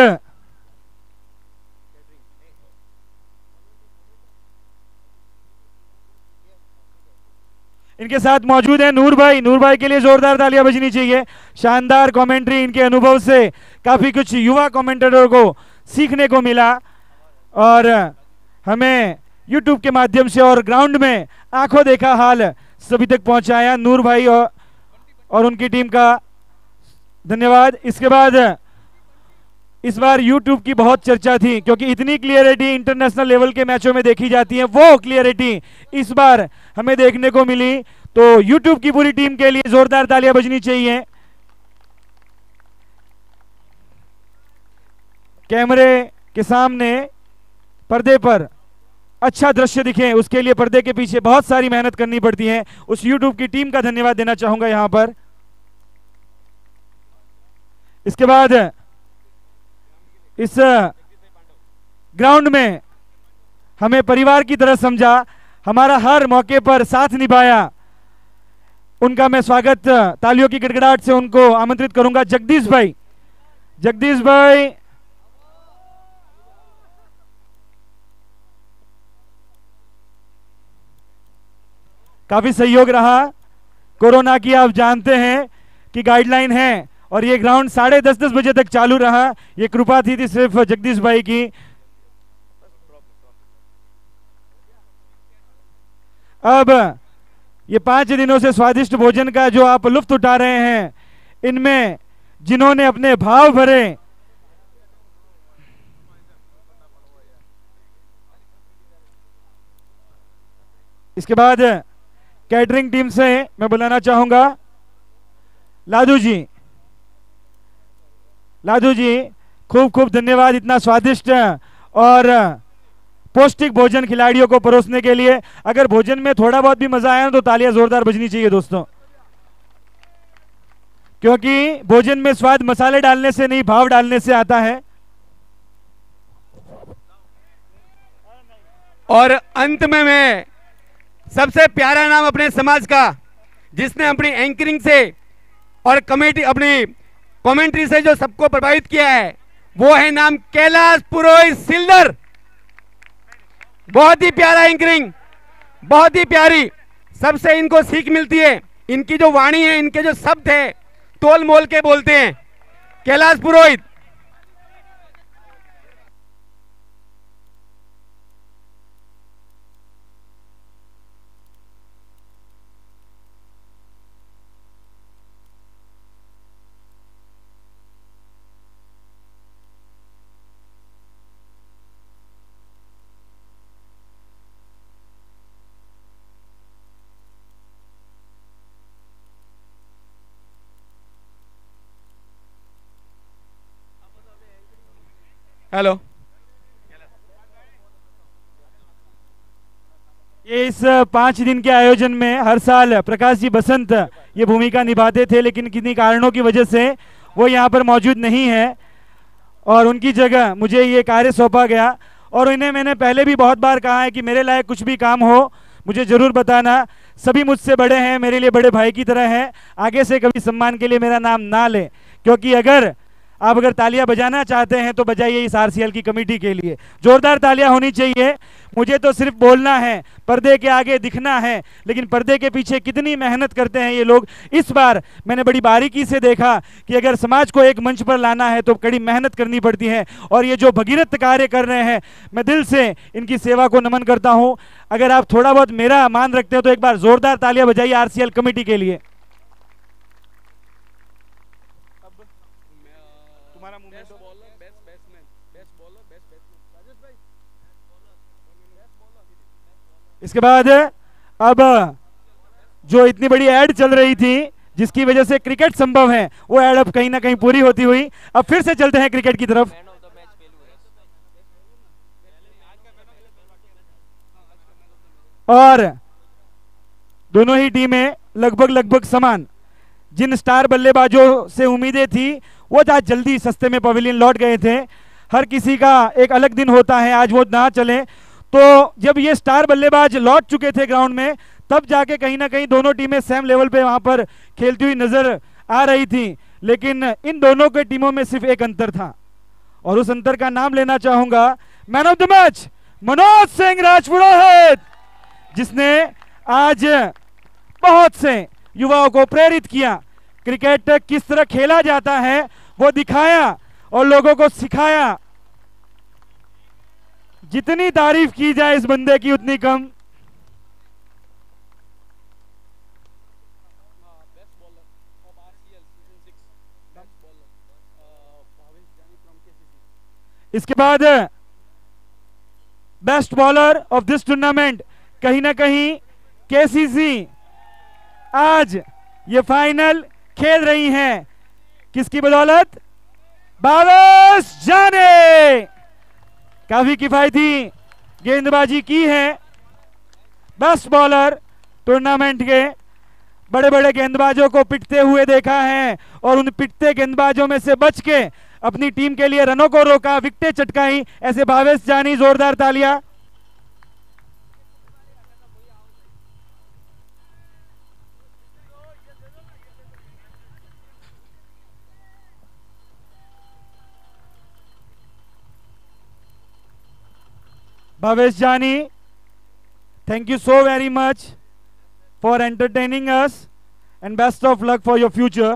इनके साथ मौजूद है नूर भाई। नूर भाई के लिए जोरदार तालियां बजनी चाहिए। शानदार कमेंट्री, इनके अनुभव से काफी कुछ युवा कमेंटेटरों को सीखने को मिला और हमें यूट्यूब के माध्यम से और ग्राउंड में आंखों देखा हाल सभी तक पहुंचाया। नूर भाई और, और उनकी टीम का धन्यवाद। इसके बाद इस बार यूट्यूब की बहुत चर्चा थी, क्योंकि इतनी क्लियरिटी इंटरनेशनल लेवल के मैचों में देखी जाती है, वो क्लियरिटी इस बार हमें देखने को मिली। तो यूट्यूब की पूरी टीम के लिए जोरदार तालियां बजनी चाहिए। कैमरे के सामने पर्दे पर अच्छा दृश्य दिखे, उसके लिए पर्दे के पीछे बहुत सारी मेहनत करनी पड़ती है। उस यूट्यूब की टीम का धन्यवाद देना चाहूंगा यहां पर। इसके बाद इस ग्राउंड में हमें परिवार की तरह समझा, हमारा हर मौके पर साथ निभाया, उनका मैं स्वागत तालियों की गड़गड़ाहट से उनको आमंत्रित करूंगा। जगदीश भाई, जगदीश भाई काफी सहयोग रहा। कोरोना की आप जानते हैं कि गाइडलाइन है और ये ग्राउंड साढ़े दस दस बजे तक चालू रहा। ये कृपा थी, थी सिर्फ जगदीश भाई की। अब ये पांच दिनों से स्वादिष्ट भोजन का जो आप लुत्फ उठा रहे हैं, इनमें जिन्होंने अपने भाव भरे, इसके बाद कैटरिंग टीम से मैं बुलाना चाहूंगा लादू जी। लादू जी, खूब खूब धन्यवाद इतना स्वादिष्ट और पौष्टिक भोजन खिलाड़ियों को परोसने के लिए। अगर भोजन में थोड़ा बहुत भी मजा आया तो तालियां जोरदार बजनी चाहिए दोस्तों, क्योंकि भोजन में स्वाद मसाले डालने से नहीं, भाव डालने से आता है। और अंत में मैं सबसे प्यारा नाम अपने समाज का, जिसने अपनी एंकरिंग से और कमेटी अपनी कमेंट्री से जो सबको प्रभावित किया है, वो है नाम कैलाश पुरोहित सिल्दर। बहुत ही प्यारा एंकरिंग, बहुत ही प्यारी, सबसे इनको सीख मिलती है। इनकी जो वाणी है, इनके जो शब्द है, तोल मोल के बोलते हैं। कैलाश पुरोहित। हेलो। ये इस पांच दिन के आयोजन में हर साल प्रकाश जी बसंत ये भूमिका निभाते थे, लेकिन किन्हीं कारणों की वजह से वो यहाँ पर मौजूद नहीं है और उनकी जगह मुझे ये कार्य सौंपा गया। और इन्हें मैंने पहले भी बहुत बार कहा है कि मेरे लायक कुछ भी काम हो मुझे जरूर बताना। सभी मुझसे बड़े हैं, मेरे लिए बड़े भाई की तरह हैं। आगे से कभी सम्मान के लिए मेरा नाम ना ले, क्योंकि अगर आप अगर तालियां बजाना चाहते हैं तो बजाइए इस आरसीएल की कमेटी के लिए, जोरदार तालियां होनी चाहिए। मुझे तो सिर्फ बोलना है, पर्दे के आगे दिखना है, लेकिन पर्दे के पीछे कितनी मेहनत करते हैं ये लोग। इस बार मैंने बड़ी बारीकी से देखा कि अगर समाज को एक मंच पर लाना है तो कड़ी मेहनत करनी पड़ती है, और ये जो भगीरथ कार्य कर रहे हैं, मैं दिल से इनकी सेवा को नमन करता हूं। अगर आप थोड़ा बहुत मेरा मान रखते हो तो एक बार जोरदार तालियां बजाइए आरसीएल कमेटी के लिए। इसके बाद अब जो इतनी बड़ी एड चल रही थी जिसकी वजह से क्रिकेट संभव है, वो एड अब कहीं ना कहीं पूरी होती हुई अब फिर से चलते हैं क्रिकेट की तरफ। और दोनों ही टीमें लगभग लगभग समान। जिन स्टार बल्लेबाजों से उम्मीदें थी वो आज जल्दी सस्ते में पवेलियन लौट गए थे। हर किसी का एक अलग दिन होता है, आज वो ना चले, तो जब ये स्टार बल्लेबाज लौट चुके थे ग्राउंड में, तब जाके कहीं ना कहीं दोनों टीमें सेम लेवल पे वहां पर खेलती हुई नजर आ रही थी। लेकिन इन दोनों के टीमों में सिर्फ एक अंतर था, और उस अंतर का नाम लेना चाहूंगा man of the match Manoj Singh Rajpurohit, जिसने आज बहुत से युवाओं को प्रेरित किया। क्रिकेट किस तरह खेला जाता है वो दिखाया और लोगों को सिखाया। जितनी तारीफ की जाए इस बंदे की उतनी कम। इसके बाद best bowler of this tournament कहीं ना कहीं केसीसी आज ये फाइनल खेल रही हैं। किसकी बदौलत? भावेश जानी। काफी किफायती गेंदबाजी की है। बेस्ट बॉलर टूर्नामेंट के बड़े बड़े गेंदबाजों को पिटते हुए देखा है, और उन पिटते गेंदबाजों में से बच के अपनी टीम के लिए रनों को रोका, विकेटें चटकाई। ऐसे भावेश जानी, जोरदार तालियां। Bhavesh Jani, thank you so very much for entertaining us and best of luck for your future.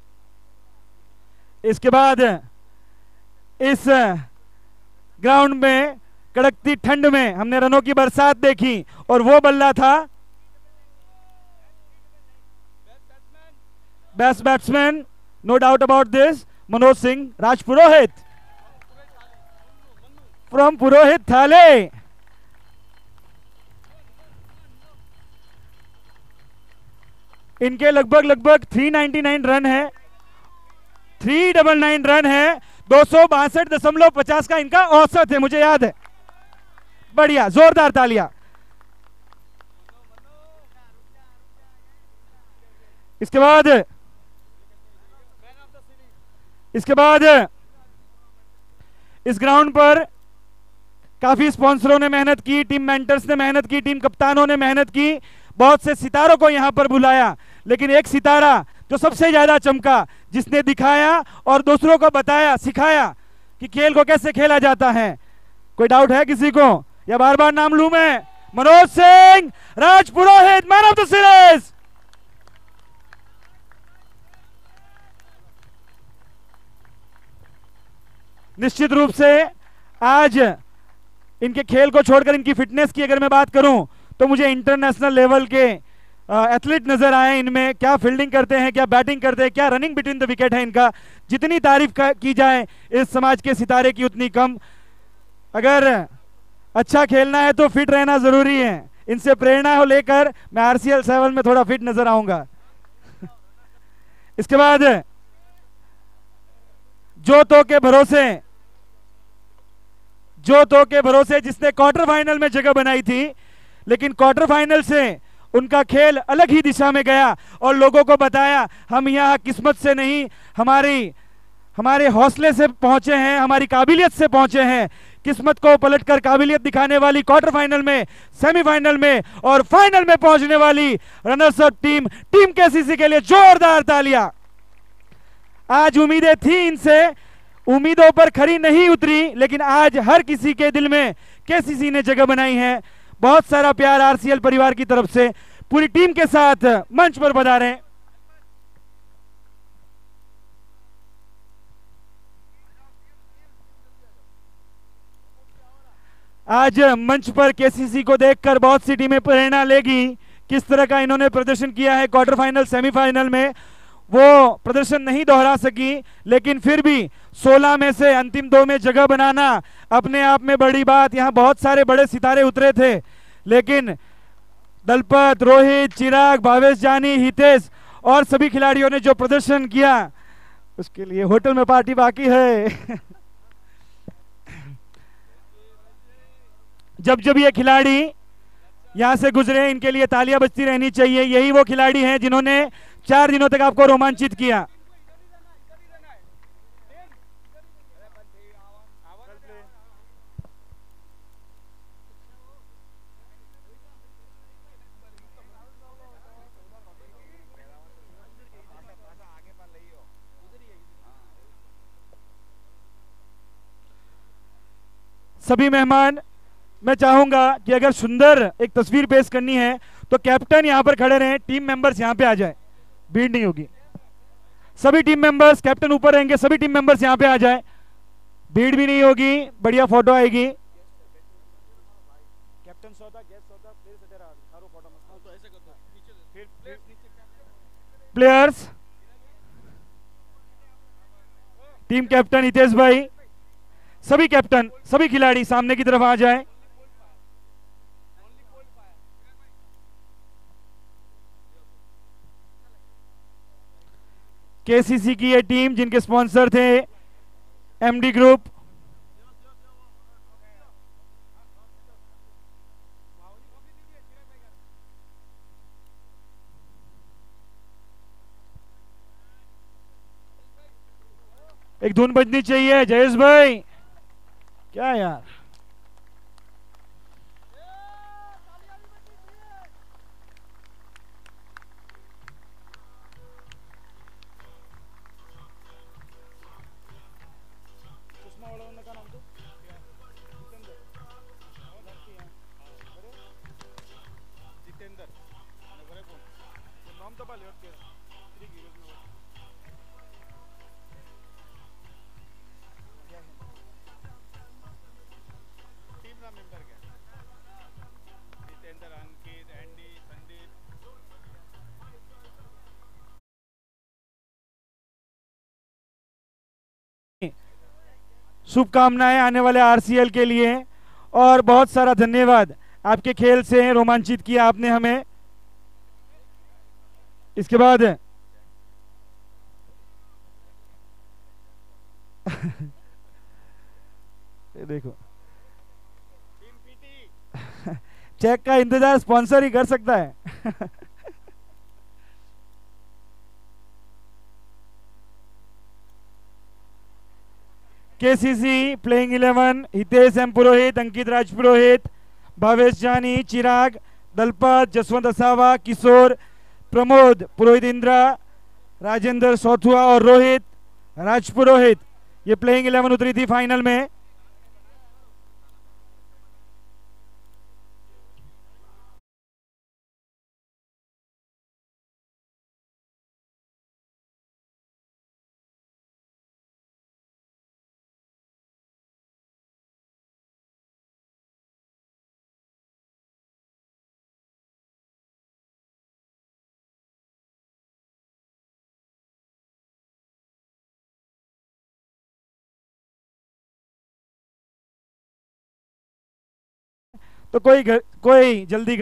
इसके बाद इस ग्राउंड में कड़कती ठंड में हमने रनों की बरसात देखी, और वो बल्ला था best batsman, no doubt about this, Manoj Singh Rajpurohit from Purohit थाले। इनके लगभग लगभग तीन सौ निन्यानवे रन है, तीन सौ निन्यानवे रन है, दो सौ बासठ दशमलव पचास का इनका औसत है, मुझे याद है। बढ़िया, जोरदार तालियां। इसके बाद इसके बाद इस ग्राउंड पर काफी स्पॉन्सरों ने मेहनत की, टीम मेंटर्स ने मेहनत की, टीम कप्तानों ने मेहनत की, बहुत से सितारों को यहां पर बुलाया। लेकिन एक सितारा जो सबसे ज्यादा चमका, जिसने दिखाया और दूसरों को बताया, सिखाया कि खेल को कैसे खेला जाता है। कोई डाउट है किसी को, या बार बार नाम लूं मैं? Manoj Singh Rajpurohit, man of the series. निश्चित रूप से आज इनके खेल को छोड़कर इनकी फिटनेस की अगर मैं बात करूं तो मुझे इंटरनेशनल लेवल के एथलीट नजर आए इनमें। क्या फील्डिंग करते हैं, क्या बैटिंग करते हैं, क्या रनिंग बिटवीन द विकेट है इनका। जितनी तारीफ की जाए इस समाज के सितारे की उतनी कम। अगर अच्छा खेलना है तो फिट रहना जरूरी है। इनसे प्रेरणा हो लेकर मैं आरसीएल सेवन में थोड़ा फिट नजर आऊंगा। इसके बाद जो तो के भरोसे जो तो के भरोसे जिसने क्वार्टर फाइनल में जगह बनाई थी, लेकिन क्वार्टर फाइनल से उनका खेल अलग ही दिशा में गया और लोगों को बताया हम यहाँ किस्मत से नहीं, हमारी हमारे हौसले से पहुंचे हैं, हमारी काबिलियत से पहुंचे हैं। किस्मत को पलटकर काबिलियत दिखाने वाली क्वार्टर फाइनल में, सेमीफाइनल में और फाइनल में पहुंचने वाली runners up team team KCC के लिए जोरदार तालियां। आज उम्मीदें थी इनसे, उम्मीदों पर खरी नहीं उतरी, लेकिन आज हर किसी के दिल में केसीसी ने जगह बनाई है। बहुत सारा प्यार आरसीएल परिवार की तरफ से पूरी टीम के साथ मंच पर बधा रहे हैं। आज मंच पर केसीसी को देखकर बहुत सी टीमें प्रेरणा लेगी। किस तरह का इन्होंने प्रदर्शन किया है क्वार्टर फाइनल सेमीफाइनल में, वो प्रदर्शन नहीं दोहरा सकी, लेकिन फिर भी सोलह में से अंतिम दो में जगह बनाना अपने आप में बड़ी बात। यहां बहुत सारे बड़े सितारे उतरे थे, लेकिन दलपत, रोहित, चिराग, भावेश जानी, हितेश और सभी खिलाड़ियों ने जो प्रदर्शन किया उसके लिए होटल में पार्टी बाकी है। जब जब ये खिलाड़ी यहां से गुजरे, इनके लिए तालियां बजती रहनी चाहिए। यही वो खिलाड़ी हैं जिन्होंने चार दिनों तक आपको रोमांचित किया। सभी मेहमान, मैं चाहूंगा कि अगर सुंदर एक तस्वीर पेश करनी है तो कैप्टन यहां पर खड़े रहें, टीम मेंबर्स यहां पे आ जाए, भीड़ नहीं होगी। सभी टीम मेंबर्स, कैप्टन ऊपर रहेंगे, सभी टीम मेंबर्स यहां पे आ जाए, भीड़ भी नहीं होगी, बढ़िया फोटो आएगी। Captain players, team captain Hitesh भाई, सभी कैप्टन, सभी खिलाड़ी सामने की तरफ आ जाए। केसीसी की ये टीम जिनके स्पॉन्सर थे एमडी ग्रुप, एक धुन बजनी चाहिए। जयेश भाई, क्या यार, शुभकामनाएं आने वाले आरसीएल के लिए और बहुत सारा धन्यवाद। आपके खेल से रोमांचित किया आपने हमें। इसके बाद देखो चेक का इंतजार स्पॉन्सर ही कर सकता है। KCC playing eleven, Hitesh M Purohit, Ankit Rajpurohit, Bhavesh Jani, Chirag, Dalpat, Jaswant असावा, किशोर, प्रमोद पुरोहित, इंद्रा, राजेंद्र सौथुआ और रोहित राजपुरोहित, ये प्लेइंग इलेवन उतरी थी फाइनल में। तो कोई घर, कोई जल्दी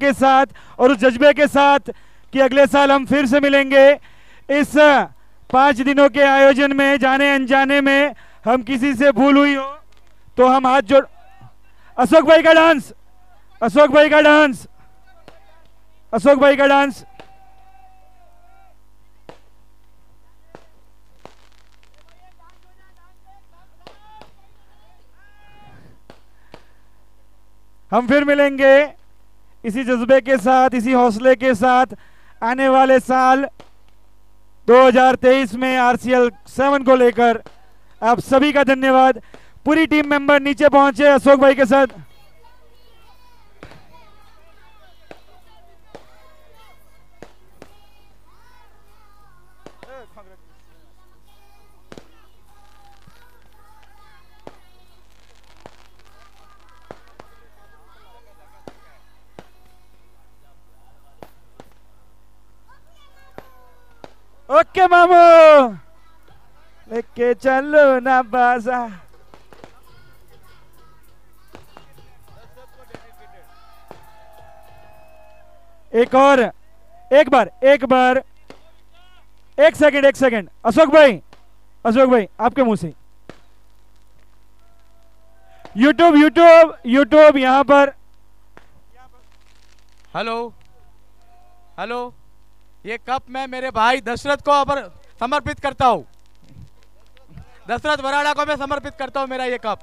के साथ और उस जज्बे के साथ कि अगले साल हम फिर से मिलेंगे। इस पांच दिनों के आयोजन में जाने अनजाने में हम किसी से भूल हुई हो तो हम हाथ जोड़। अशोक भाई का डांस, अशोक भाई का डांस, अशोक भाई का डांस। हम फिर मिलेंगे इसी जज्बे के साथ, इसी हौसले के साथ आने वाले साल दो हज़ार तेईस में आरसीएल सेवन को लेकर। आप सभी का धन्यवाद। पूरी टीम मेंबर नीचे पहुंचे अशोक भाई के साथ। ओके मामू, लेके चलो ना बाजा। एक और, एक बार, एक बार, एक सेकंड, एक सेकंड। अशोक भाई, अशोक भाई आपके मुंह से। यूट्यूब, यूट्यूब, यूट्यूब यहां पर। हेलो, हेलो, ये कप मैं मेरे भाई दशरथ को अपर समर्पित करता हूँ। दशरथ वराड़ा को मैं समर्पित करता हूँ मेरा ये कप।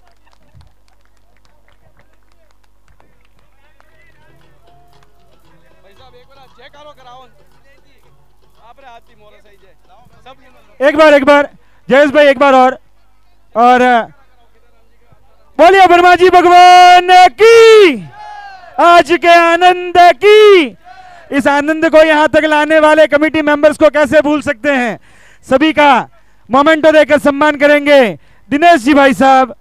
एक बार, एक बार जयेश भाई, एक बार और। और बोलिए ब्रह्मा जी भगवान की, आज के आनंद की। इस आनंद को यहां तक लाने वाले कमेटी मेंबर्स को कैसे भूल सकते हैं। सभी का मोमेंटो देकर सम्मान करेंगे। दिनेश जी भाई साहब,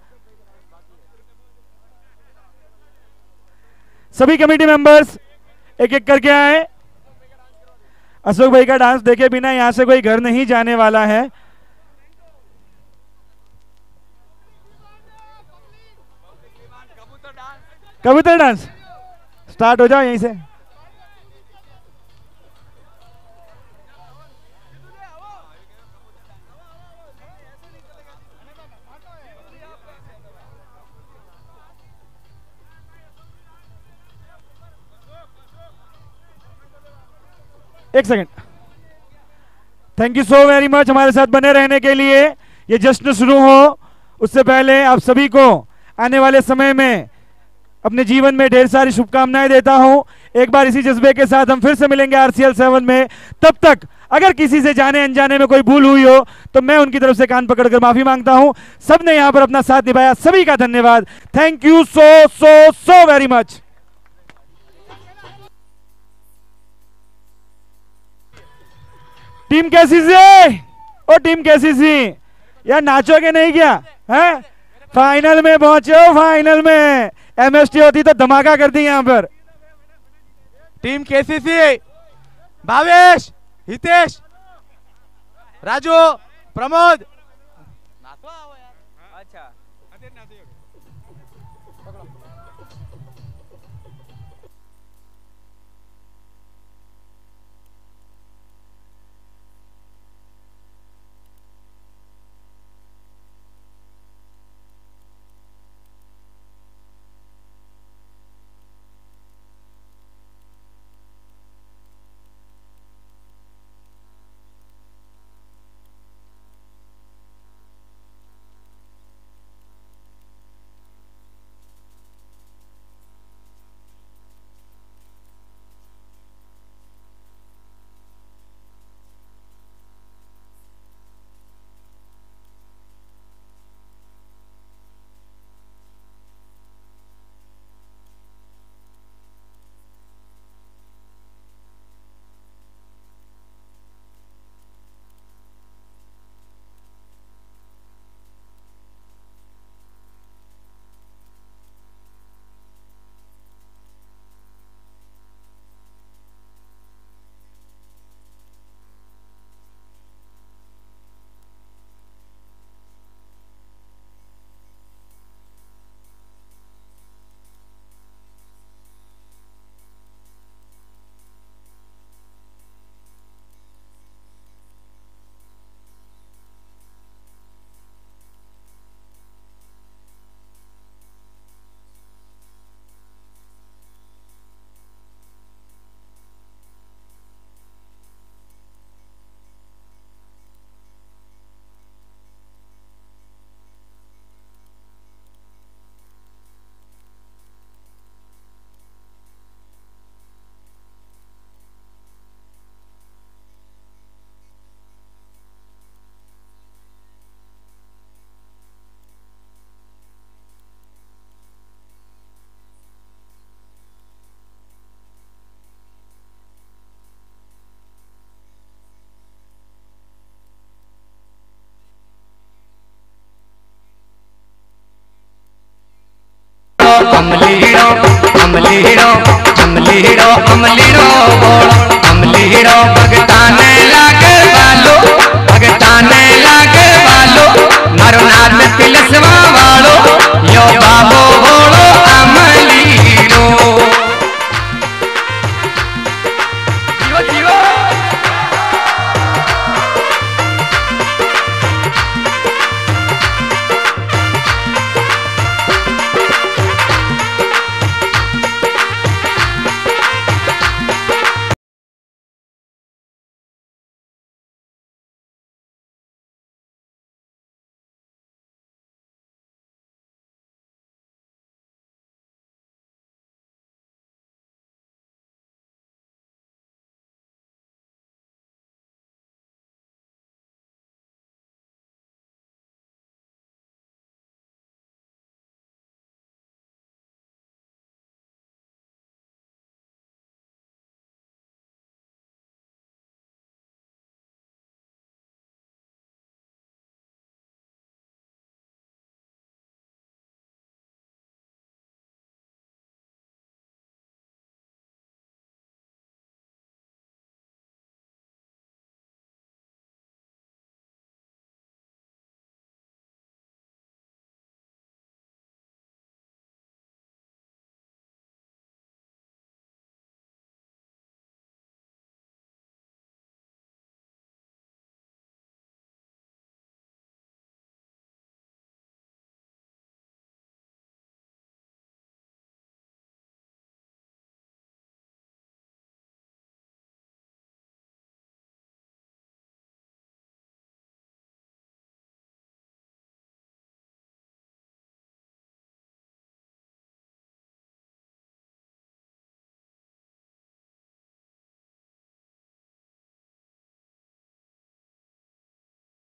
सभी कमेटी मेंबर्स एक एक करके आए। अशोक भाई का डांस देखे बिना यहां से कोई घर नहीं जाने वाला है। कबूतर डांस स्टार्ट हो जाओ यहीं से। एक second. Thank you so very much हमारे साथ बने रहने के लिए। ये जश्न शुरू हो उससे पहले आप सभी को आने वाले समय में अपने जीवन में ढेर सारी शुभकामनाएं देता हूं। एक बार इसी जज्बे के साथ हम फिर से मिलेंगे आरसीएल सेवन में। तब तक अगर किसी से जाने अनजाने में कोई भूल हुई हो तो मैं उनकी तरफ से कान पकड़कर माफी मांगता हूं। सबने यहां पर अपना साथ निभाया, सभी का धन्यवाद। Thank you so so so very much. Team कैसी सी? ओ टीम कैसी सी? यार नाचोगे नहीं क्या? हैं? फाइनल में पहुंचे हो, फाइनल में। एमएसटी होती तो धमाका करती यहां पर। टीम कैसी सी? भावेश, हितेश, राजू, प्रमोद,